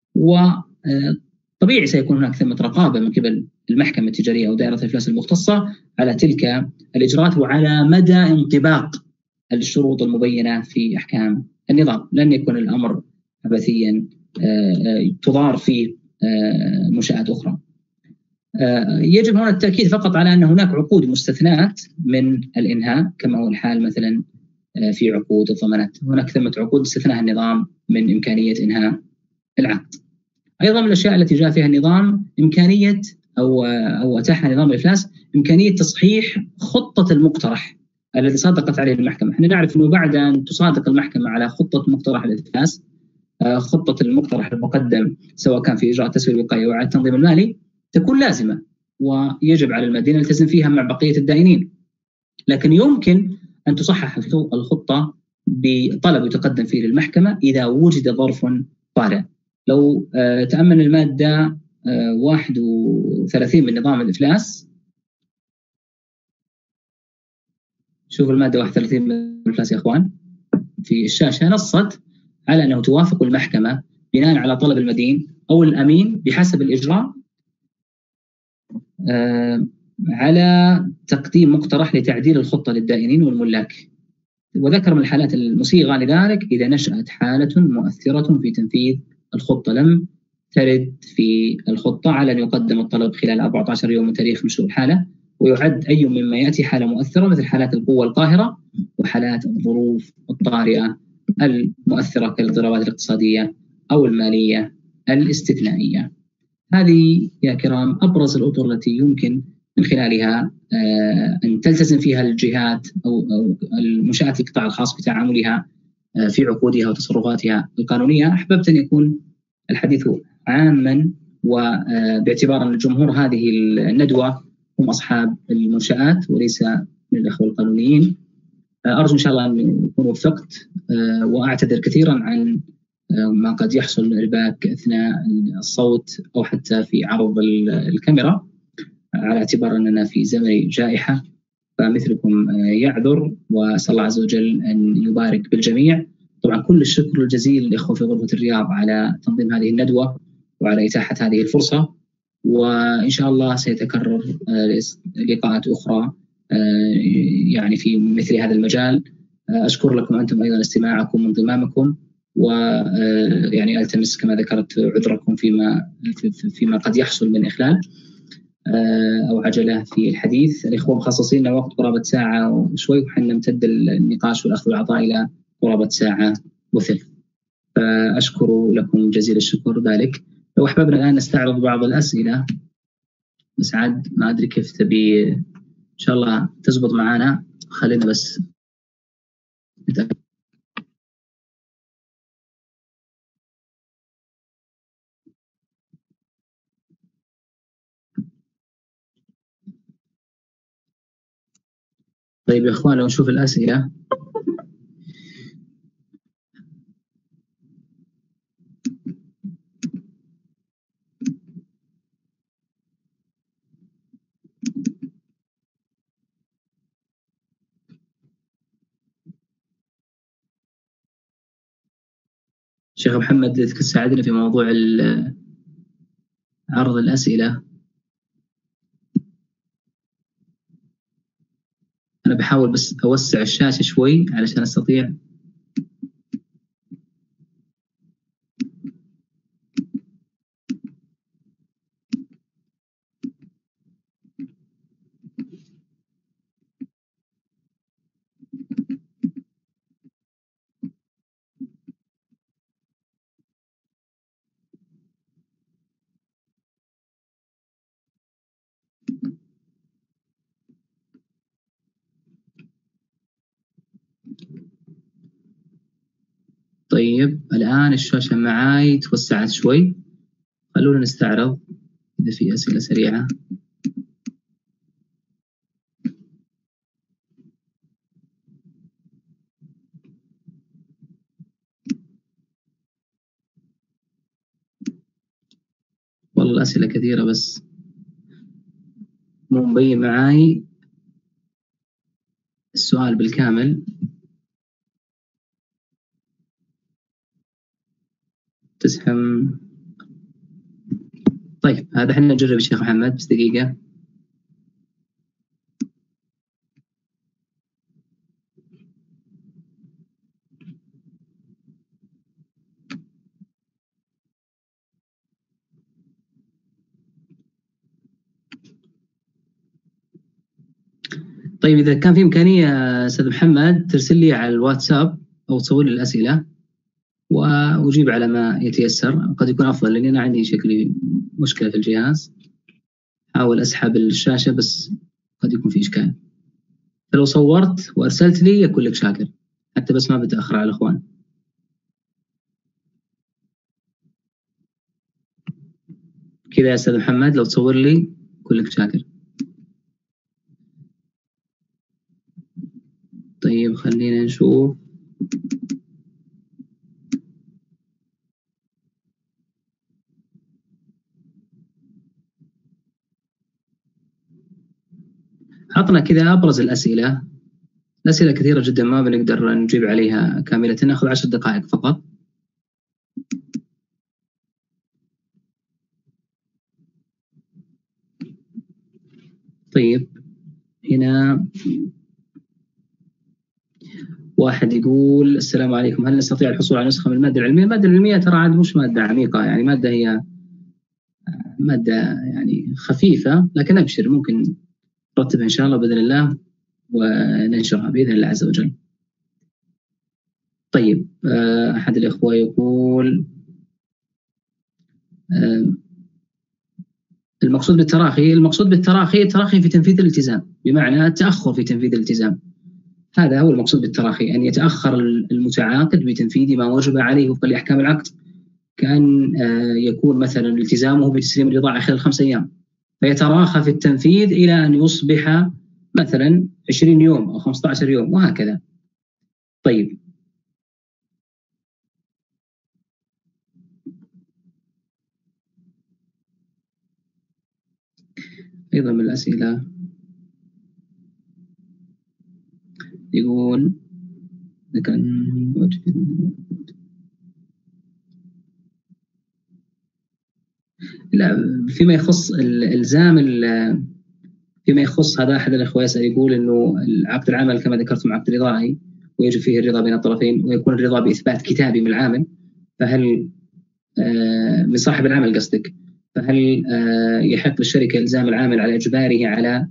وطبيعي سيكون هناك ثمة رقابة من قبل المحكمة التجارية أو دائرة الإفلاس المختصة على تلك الإجراءات وعلى مدى انطباق الشروط المبينة في أحكام النظام. لن يكون الأمر عبثيا تضار فيه منشآت أخرى. يجب هنا التأكيد فقط على أن هناك عقود مستثنات من الإنهاء كما هو الحال مثلا في عقود الضمانات، هناك ثمة عقود استثناها النظام من إمكانية إنهاء العقد. أيضا من الأشياء التي جاء فيها النظام إمكانية أو أتاحها نظام الإفلاس إمكانية تصحيح خطة المقترح الذي صادقت عليه المحكمة. احنا نعرف أنه بعد أن تصادق المحكمة على خطة مقترح الإفلاس خطة المقترح المقدم سواء كان في إجراء التسوية الوقائية أو إعادة التنظيم المالي تكون لازمة ويجب على المدينة أن تلتزم فيها مع بقية الدائنين، لكن يمكن أن تصحح الخطة بطلب يتقدم فيه للمحكمة إذا وجد ظرف طارئ. لو تأمل المادة 31 من نظام الإفلاس، شوف المادة 31 من الإفلاس يا أخوان في الشاشة، نصت على أنه توافق المحكمة بناء على طلب المدين أو الأمين بحسب الإجراء على تقديم مقترح لتعديل الخطة للدائنين والملاك. وذكر من الحالات المصيغة لذلك إذا نشأت حالة مؤثرة في تنفيذ الخطة لم ترد في الخطة على أن يقدم الطلب خلال 14 يوم من تاريخ نشوء الحالة، ويعد أي مما يأتي حالة مؤثرة مثل حالات القوة القاهرة وحالات الظروف الطارئة المؤثرة كالاضطرابات الاقتصادية أو المالية الاستثنائية. هذه يا كرام أبرز الأطر التي يمكن من خلالها أن تلتزم فيها الجهات أو المنشآت القطاع الخاص بتعاملها في عقودها وتصرفاتها القانونية. أحببت أن يكون الحديث عاما، وباعتبار أن جمهور هذه الندوة هم أصحاب المنشآت وليس من الأخوة القانونيين، أرجو إن شاء الله أن أكون وفقت، وأعتذر كثيرا عن ما قد يحصل من إرباك أثناء الصوت أو حتى في عرض الكاميرا، على اعتبار أننا في زمن جائحة فمثلكم يعذر، وأسأل الله عز وجل أن يبارك بالجميع. طبعا كل الشكر الجزيل للإخوة في غرفة الرياض على تنظيم هذه الندوة وعلى إتاحة هذه الفرصة، وإن شاء الله سيتكرر لقاءات أخرى يعني في مثل هذا المجال. أشكر لكم أنتم أيضا استماعكم وانضمامكم، ويعني ألتمس كما ذكرت عذركم فيما قد يحصل من إخلال أو عجلة في الحديث. الإخوة مخصصين لنا وقت قرابة ساعة وشوي، وحنا نمتد النقاش والأخذ والعطاء إلى قرابة ساعة وثلث، فأشكر لكم جزيل الشكر ذلك. لو أحببنا الآن نستعرض بعض الأسئلة، بس عاد ما أدري كيف تبي إن شاء الله تزبط معنا، خلينا بس نتأكد. طيب يا إخوان لو نشوف الأسئلة. شيخ محمد تساعدنا في موضوع عرض الأسئلة. أنا بحاول بس أوسع الشاشة شوي علشان أستطيع. طيب الآن الشاشة معاي توسعت شوي، خلونا نستعرض إذا في أسئلة سريعة. والله الأسئلة كثيرة بس مو مبين معاي السؤال بالكامل. تزحم. طيب هذا احنا نجرب الشيخ محمد بس دقيقة. طيب إذا كان في إمكانية أستاذ محمد ترسل لي على الواتساب أو تصور لي الأسئلة وأجيب على ما يتيسر، قد يكون أفضل لأني أنا عندي شكلي مشكلة في الجهاز، أحاول أسحب الشاشة بس قد يكون في إشكال. فلو صورت وأرسلت لي أكون لك شاكر، حتى بس ما بتأخر على الأخوان. كذا يا أستاذ محمد لو تصور لي كلك شاكر. طيب خلينا نشوف. عطنا كذا أبرز الأسئلة كثيرة جدا ما بنقدر نجيب عليها كاملة، ناخذ 10 دقائق فقط. طيب هنا واحد يقول السلام عليكم، هل نستطيع الحصول على نسخة من المادة العلمية؟ المادة العلمية ترى عاد مش مادة عميقة، يعني مادة هي مادة يعني خفيفة، لكن أبشر ممكن نرتبها إن شاء الله بإذن الله وننشرها بإذن الله عز وجل. طيب أحد الإخوة يقول المقصود بالتراخي التراخي في تنفيذ الالتزام، بمعنى التأخر في تنفيذ الالتزام. هذا هو المقصود بالتراخي، أن يتأخر المتعاقد بتنفيذ ما وجب عليه وفقا لأحكام العقد، كأن يكون مثلا التزامه بتسليم البضاعة خلال 5 أيام، فيتراخى في التنفيذ إلى أن يصبح مثلا 20 يوم أو 15 يوم وهكذا. طيب أيضا من الأسئلة يقول لا فيما يخص الإلزام، فيما يخص هذا أحد الأخوة يسأل يقول إنه عقد العمل كما ذكرتم عقد رضائي ويجب فيه الرضا بين الطرفين، ويكون الرضا بإثبات كتابي من العامل، فهل من صاحب العمل قصدك، فهل يحق للشركة إلزام العامل على إجباره على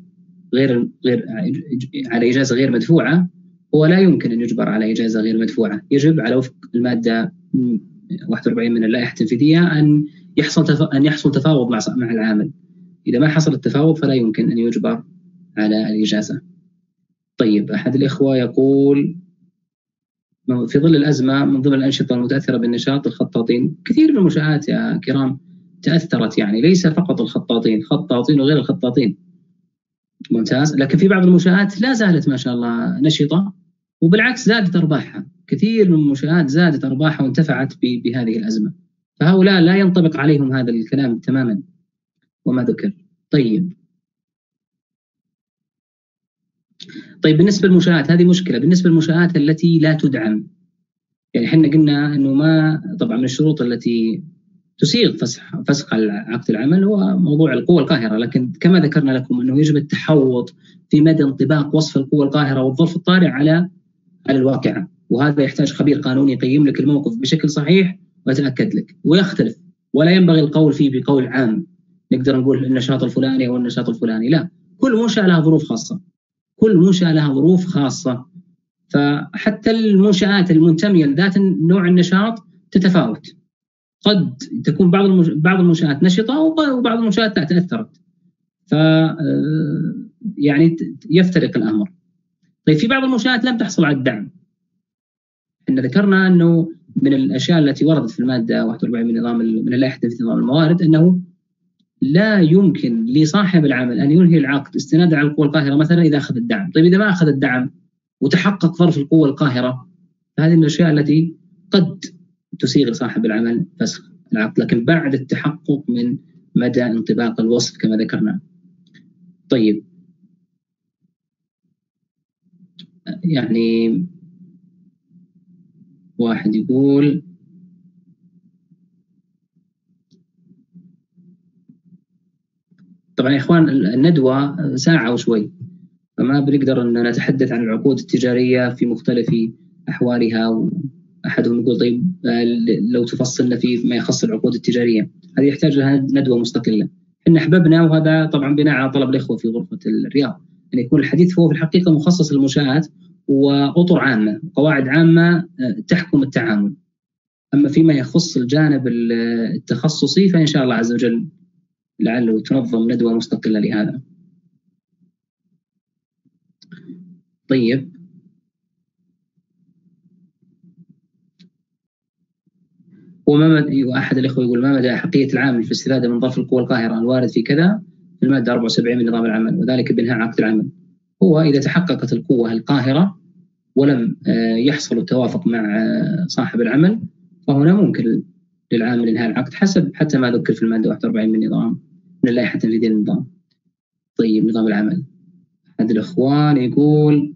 على إجازة غير مدفوعة؟ هو لا يمكن أن يجبر على إجازة غير مدفوعة، يجب على وفق المادة 41 من اللائحة التنفيذية أن يحصل تفاوض مع العامل. إذا ما حصل التفاوض فلا يمكن أن يجبر على الإجازة. طيب أحد الإخوة يقول في ظل الأزمة من ضمن الأنشطة المتأثرة بالنشاط الخطاطين، كثير من المنشآت يا كرام تأثرت، يعني ليس فقط الخطاطين، خطاطين وغير الخطاطين. ممتاز. لكن في بعض المنشآت لا زالت ما شاء الله نشطة، وبالعكس زادت أرباحها، كثير من المنشآت زادت أرباحها وانتفعت بهذه الأزمة، فهؤلاء لا ينطبق عليهم هذا الكلام تماما وما ذكر. طيب بالنسبة للمنشآت هذه مشكلة، بالنسبة للمنشآت التي لا تدعم، يعني احنا قلنا انه ما طبعا من الشروط التي تسيغ فسخ عقد العمل هو موضوع القوى القاهرة، لكن كما ذكرنا لكم انه يجب التحوط في مدى انطباق وصف القوى القاهرة والظرف الطارئ على الواقعة، وهذا يحتاج خبير قانوني يقيم لك الموقف بشكل صحيح ويتأكد لك، ويختلف، ولا ينبغي القول فيه بقول عام نقدر نقول النشاط الفلاني او النشاط الفلاني، لا، كل منشأة لها ظروف خاصة، كل منشأة لها ظروف خاصة، فحتى المنشآت المنتمية لذات نوع النشاط تتفاوت، قد تكون بعض المنشآت نشطة وبعض المنشآت تأثرت، ف يعني يفترق الأمر. طيب في بعض المنشآت لم تحصل على الدعم، إن ذكرنا أنه من الأشياء التي وردت في المادة 41 من اللائحة التنفيذية نظام الموارد أنه لا يمكن لصاحب العمل أن ينهي العقد استنادا على القوى القاهرة مثلا إذا أخذ الدعم. طيب إذا ما أخذ الدعم وتحقق ظرف القوة القاهرة، فهذه من الأشياء التي قد تسيغ لصاحب العمل فسخ العقد، لكن بعد التحقق من مدى انطباق الوصف كما ذكرنا. طيب يعني واحد يقول طبعا يا إخوان الندوة ساعة وشوي، فما بنقدر أن نتحدث عن العقود التجارية في مختلف أحوالها، وأحدهم يقول طيب لو تفصلنا في ما يخص العقود التجارية، هذه يحتاج لها ندوة مستقلة. إن أحببنا، وهذا طبعا بناء على طلب الإخوة في غرفة الرياض، أن يكون الحديث هو في الحقيقة مخصص للمنشآت وأطر عامة، قواعد عامة تحكم التعامل. أما فيما يخص الجانب التخصصي فإن شاء الله عز وجل لعله تنظم ندوة مستقلة لهذا. طيب وأحد الإخوة يقول ما مدى أحقية العامل في الاستفادة من ظرف القوى القاهرة الوارد في كذا في المادة 74 من نظام العمل وذلك بإنهاء عقد العمل. هو إذا تحققت القوة القاهرة ولم يحصل التوافق مع صاحب العمل فهنا ممكن للعامل إنهاء العقد حتى ما ذكر في المادة 41 من اللائحة التنفيذية للنظام. طيب نظام العمل، أحد الإخوان يقول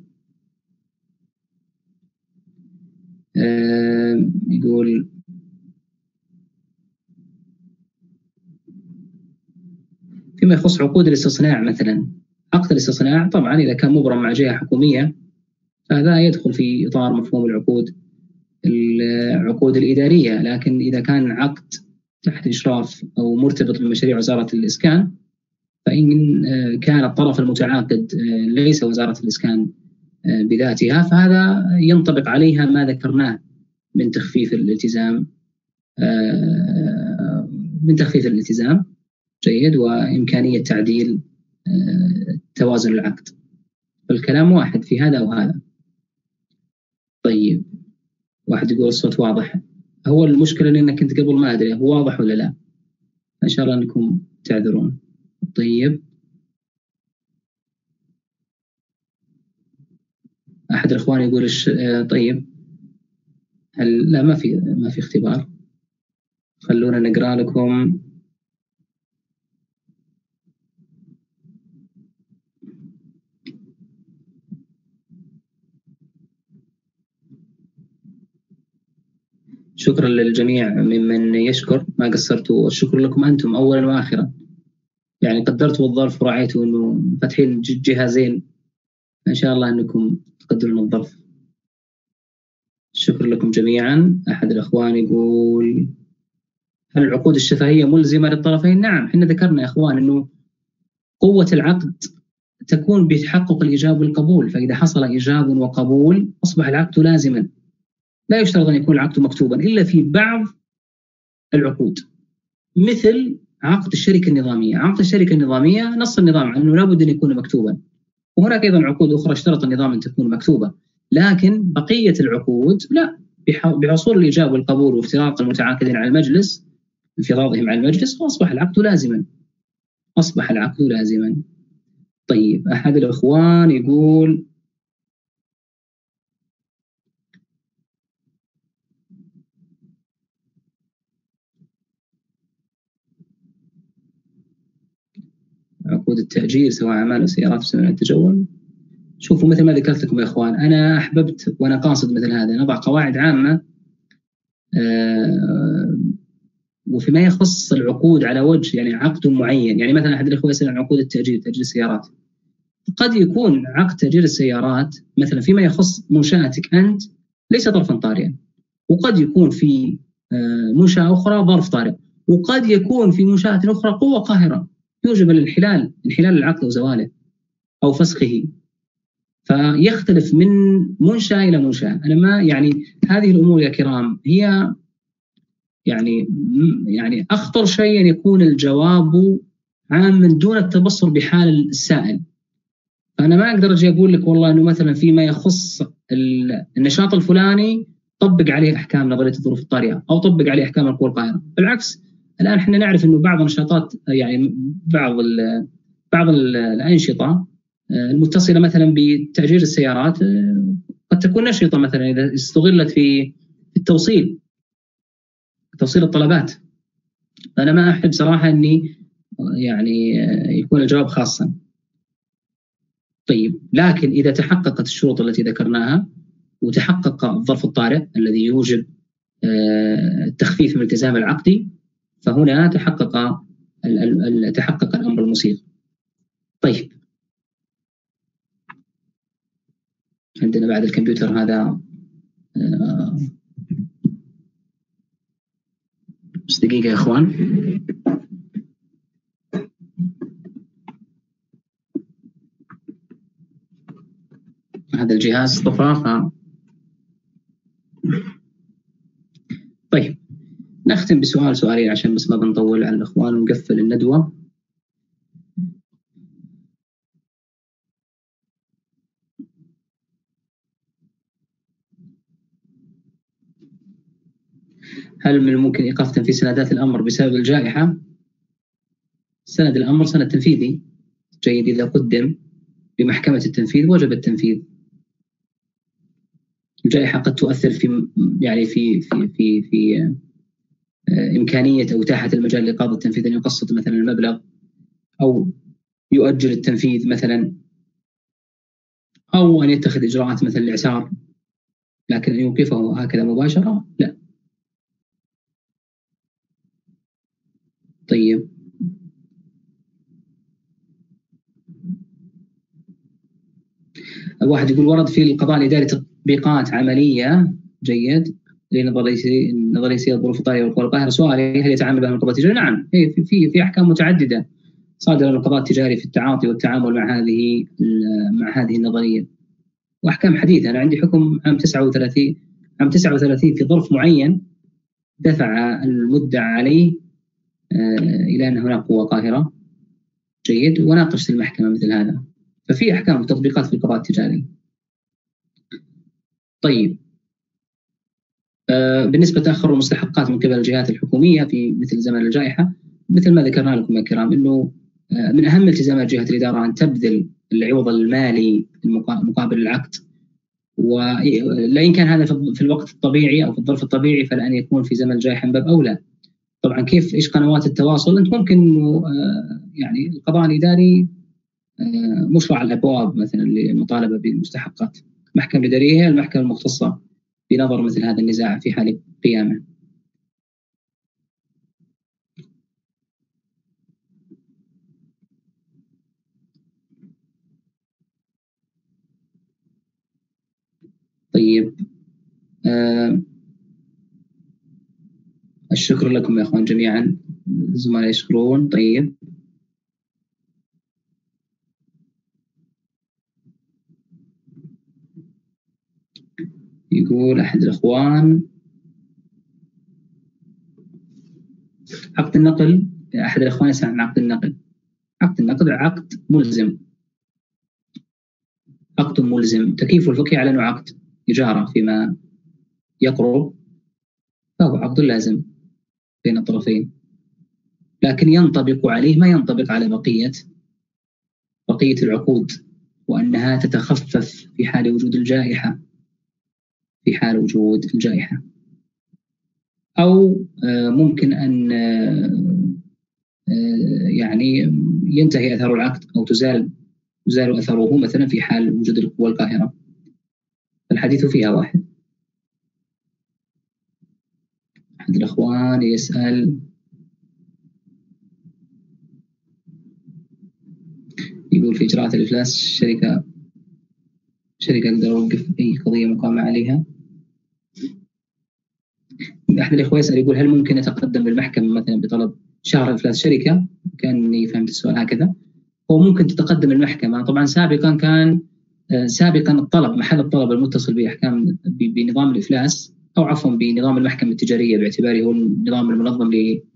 فيما يخص عقود الاستصناع مثلا، عقد الاستصناع طبعا إذا كان مبرم مع جهة حكومية فهذا يدخل في إطار مفهوم العقود الإدارية، لكن إذا كان عقد تحت إشراف أو مرتبط بمشاريع وزارة الإسكان فإن كان الطرف المتعاقد ليس وزارة الإسكان بذاتها فهذا ينطبق عليها ما ذكرناه من تخفيف الالتزام جيد وإمكانية تعديل توازن العقد، فالكلام واحد في هذا أو هذا. طيب واحد يقول الصوت واضح، هو المشكلة إنك كنت قبل ما أدري هو واضح ولا لا، إن شاء الله أنكم تعذرون. طيب أحد الإخوان يقول طيب لا ما في اختبار، خلونا نقرأ لكم. شكرا للجميع ممن يشكر، ما قصرتوا، والشكر لكم أنتم أولا وآخرا، يعني قدرتوا الظرف ورعيتوا أنه فاتحين جهازين، إن شاء الله أنكم تقدرون الظرف. شكرا لكم جميعا. أحد الأخوان يقول هل العقود الشفهية ملزمة للطرفين؟ نعم، احنا ذكرنا يا أخوان أنه قوة العقد تكون بتحقق الإيجاب والقبول، فإذا حصل إيجاب وقبول أصبح العقد لازما، لا يشترط أن يكون العقد مكتوبا إلا في بعض العقود، مثل عقد الشركة النظامية. عقد الشركة النظامية نص النظام على أنه لابد أن يكون مكتوبا، وهناك أيضا عقود أخرى اشترط النظام أن تكون مكتوبة، لكن بقية العقود لا، بحصول الإيجاب والقبول وافتراق المتعاقدين على المجلس انفراضهم على المجلس فأصبح العقد لازما. طيب أحد الإخوان يقول عقود التأجير سواء أعمال أو سيارات وسمن التجول. شوفوا مثل ما ذكرت لكم يا إخوان، أنا أحببت وأنا قاصد مثل هذا نضع قواعد عامة وفيما يخص العقود على وجه يعني عقد معين، يعني مثلا أحد الإخوة يسأل عن عقود تأجير السيارات، قد يكون عقد تأجير السيارات مثلا فيما يخص منشأتك أنت ليس ظرفا طارئا، وقد يكون في منشأة أخرى ظرف طارئ، وقد يكون في منشأة أخرى قوة قاهرة يوجب انحلال العقد أو زواله أو فسخه، فيختلف من منشأة إلى منشأة. أنا ما يعني هذه الأمور يا كرام هي يعني أخطر شيء أن يكون الجواب عاما دون التبصر بحال السائل. فأنا ما أقدر أجي أقول لك والله أنه مثلا فيما يخص النشاط الفلاني طبق عليه أحكام نظرية الظروف الطارئة أو طبق عليه أحكام القوى القاهرة، بالعكس الآن احنا نعرف أنه بعض النشاطات يعني بعض الأنشطة المتصلة مثلا بتأجير السيارات قد تكون نشطة مثلا إذا استغلت في توصيل الطلبات. أنا ما أحب صراحة أني يعني يكون الجواب خاصا. طيب لكن إذا تحققت الشروط التي ذكرناها وتحقق الظرف الطارئ الذي يوجب التخفيف من الالتزام العقدي فهنا تحقق الأمر المصير. طيب عندنا بعد الكمبيوتر هذا بس دقيقة يا إخوان. هذا الجهاز طفى طيب نختم سؤالين عشان بس ما بنطول على الإخوان ونقفل الندوة. هل من الممكن إيقاف تنفيذ سندات الأمر بسبب الجائحة؟ سند الأمر سند تنفيذي جيد، إذا قدم بمحكمة التنفيذ وجب التنفيذ. الجائحة قد تؤثر في يعني في إمكانية أو إتاحة المجال لقاضي التنفيذ أن يقسط مثلا المبلغ، أو يؤجل التنفيذ مثلا، أو أن يتخذ إجراءات مثل الإعسار، لكن أن يوقفه هكذا مباشرة لا. طيب واحد يقول ورد في القضاء الإداري تطبيقات عملية جيد لنظرية سيادة الظروف الطارئة والقاهرة. سؤالي هل يتعامل بها القضاء التجاري؟ نعم، في أحكام متعددة صادرة من القضاء التجاري في التعاطي والتعامل مع هذه النظرية، وأحكام حديثة. أنا عندي حكم عام 39 في ظرف معين دفع المدعى عليه إلى أن هناك قوة قاهرة جيد، وناقشت المحكمة مثل هذا. ففي أحكام وتطبيقات في القضاء التجاري. طيب بالنسبة لتأخر المستحقات من قبل الجهات الحكومية في مثل زمن الجائحة، مثل ما ذكرنا لكم يا كرام أنه من أهم التزامات جهة الإدارة أن تبذل العوض المالي مقابل العقد، ولئن كان هذا في الوقت الطبيعي أو في الظرف الطبيعي فلأن يكون في زمن الجائحة من باب أولى. طبعا كيف إيش قنوات التواصل؟ أنت ممكن يعني القضاء الإداري مشرع الأبواب مثلا للمطالبة بالمستحقات. المحكمة الإدارية هي المحكمة المختصة بنظر مثل هذا النزاع في حال قيامه. طيب الشكر لكم يا أخوان جميعا، الزملاء يشكرون. طيب يقول أحد الأخوان عقد النقل، أحد الأخوان يسأل عن عقد النقل. عقد النقل عقد ملزم، عقد ملزم تكييف الفقهي على أنه عقد إجارة فيما يقرب، فهو عقد لازم بين الطرفين، لكن ينطبق عليه ما ينطبق على بقية العقود، وأنها تتخفف في حال وجود الجائحة، في حال وجود الجائحة، أو ممكن أن يعني ينتهي أثر العقد أو تزال أثره مثلا في حال وجود القوى القاهرة. الحديث فيها واحد. أحد الأخوان يسأل يقول في إجراءات الإفلاس شركة أقدر أوقف أي قضية مقامة عليها. أحد الأخوة يسأل يقول هل ممكن أتقدم بالمحكمة مثلا بطلب شهر إفلاس شركة؟ كأني فهمت السؤال هكذا. هو ممكن تتقدم المحكمة. طبعا سابقا الطلب، محل الطلب المتصل بأحكام بنظام الإفلاس، أو عفوا بنظام المحكمة التجارية باعتباره هو النظام المنظم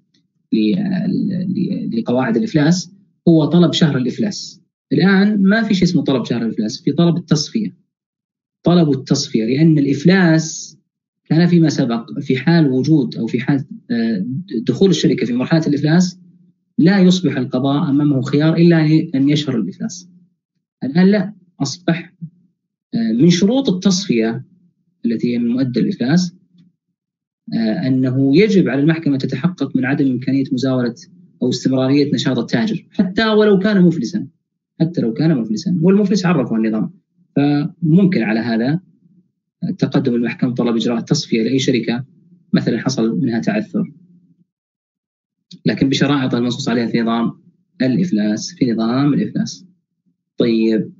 لقواعد الإفلاس، هو طلب شهر الإفلاس. الآن ما في شيء اسمه طلب شهر الإفلاس، في طلب التصفية. طلب التصفية لأن الإفلاس كان فيما سبق في حال وجود أو في حال دخول الشركة في مرحلة الإفلاس لا يصبح القضاء أمامه خيار إلا أن يشهر الإفلاس. الآن لا، أصبح من شروط التصفية التي هي من مؤدى الإفلاس أنه يجب على المحكمة تتحقق من عدم إمكانية مزاولة أو استمرارية نشاط التاجر حتى ولو كان مفلسا، والمفلس عرفه النظام. فممكن على هذا تقدم المحكمة طلب إجراء التصفية لأي شركة مثلا حصل منها تعثر، لكن بشرائط المنصوص عليها في نظام الإفلاس. طيب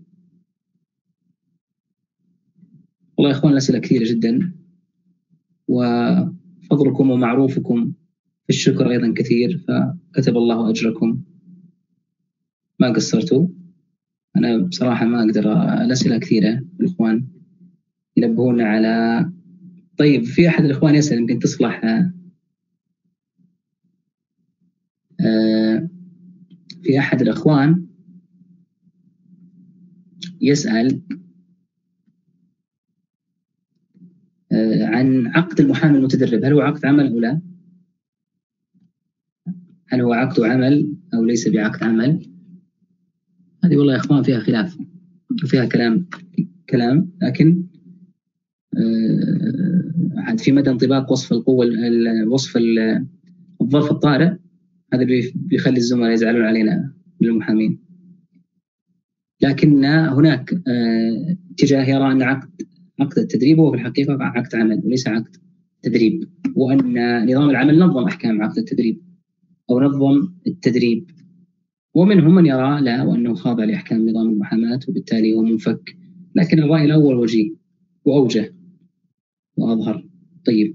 والله يا إخوان الأسئلة كثيرة جدا، وفضلكم ومعروفكم في الشكر أيضا كثير، فكتب الله أجركم، ما قصرتوا. أنا بصراحة ما أقدر، الأسئلة كثيرة الإخوان ينبهونا على. طيب في أحد الإخوان يسأل يمكن تصلح في أحد الإخوان يسأل عن عقد المحامي المتدرب، هل هو عقد عمل أو لا؟ هل هو عقد عمل أو ليس بعقد عمل؟ هذه والله يا إخوان فيها خلاف وفيها كلام، لكن في مدى انطباق وصف القوة، وصف الظرف الطارئ، هذا بيخلي الزملاء يزعلون علينا من المحامين. لكن هناك اتجاه يرى أن عقد التدريب هو في الحقيقة عقد عمل وليس عقد تدريب، وأن نظام العمل نظم أحكام عقد التدريب أو نظم التدريب، ومنهم من يرى لا، وأنه خاضع لأحكام نظام المحاماة وبالتالي هو منفك. لكن الرأي الأول وجيه وأوجه وأظهر. طيب،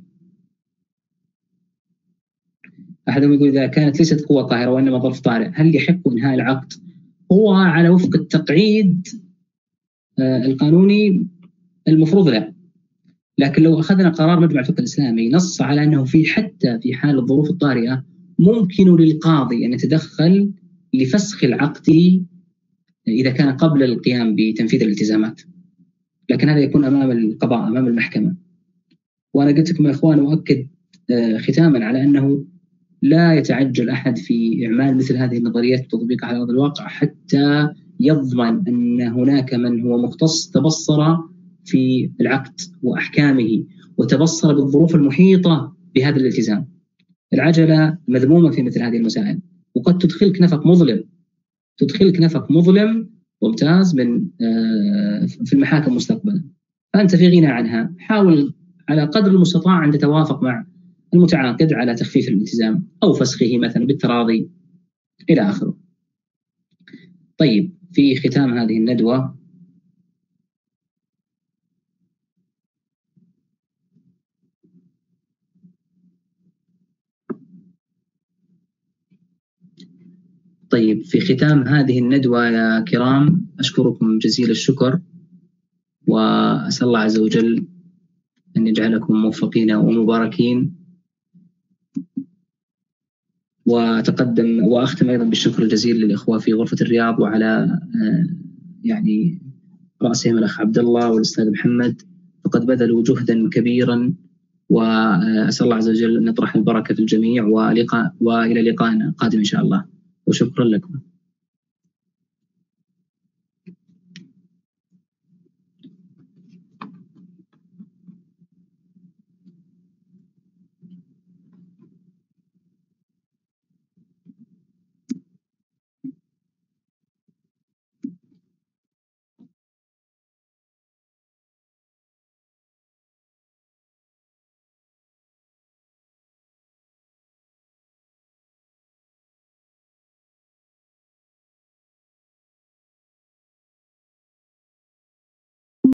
أحدهم يقول إذا كانت ليست قوة قاهرة وإنما ظرف طارئ هل يحق إنهاء العقد؟ هو على وفق التقعيد القانوني المفروض لا، لكن لو أخذنا قرار مجمع الفقه الإسلامي نص على أنه حتى في حال الظروف الطارئة ممكن للقاضي أن يتدخل لفسخ العقد إذا كان قبل القيام بتنفيذ الالتزامات، لكن هذا يكون أمام القضاء، أمام المحكمة. وأنا قلت لكم يا إخوان وأؤكد ختاما على أنه لا يتعجل أحد في إعمال مثل هذه النظريات وتطبيقها على أرض الواقع حتى يضمن أن هناك من هو مختص تبصر في العقد وأحكامه وتبصر بالظروف المحيطة بهذا الالتزام. العجلة مذمومة في مثل هذه المسائل، وقد تدخلك نفق مظلم ممتاز من في المحاكم مستقبلا، فأنت في غنى عنها. حاول على قدر المستطاع أن تتوافق مع المتعاقد على تخفيف الالتزام أو فسخه مثلا بالتراضي إلى آخره. طيب، في ختام هذه الندوة يا كرام أشكركم جزيل الشكر، وأسأل الله عز وجل أن يجعلكم موفقين ومباركين. وأختم أيضا بالشكر الجزيل للإخوة في غرفة الرياض، وعلى يعني رأسهم الأخ عبد الله والأستاذ محمد، فقد بذلوا جهدا كبيرا، وأسأل الله عز وجل أن يطرح البركة في الجميع، وإلى لقاء قادم إن شاء الله، وشكرا لكم.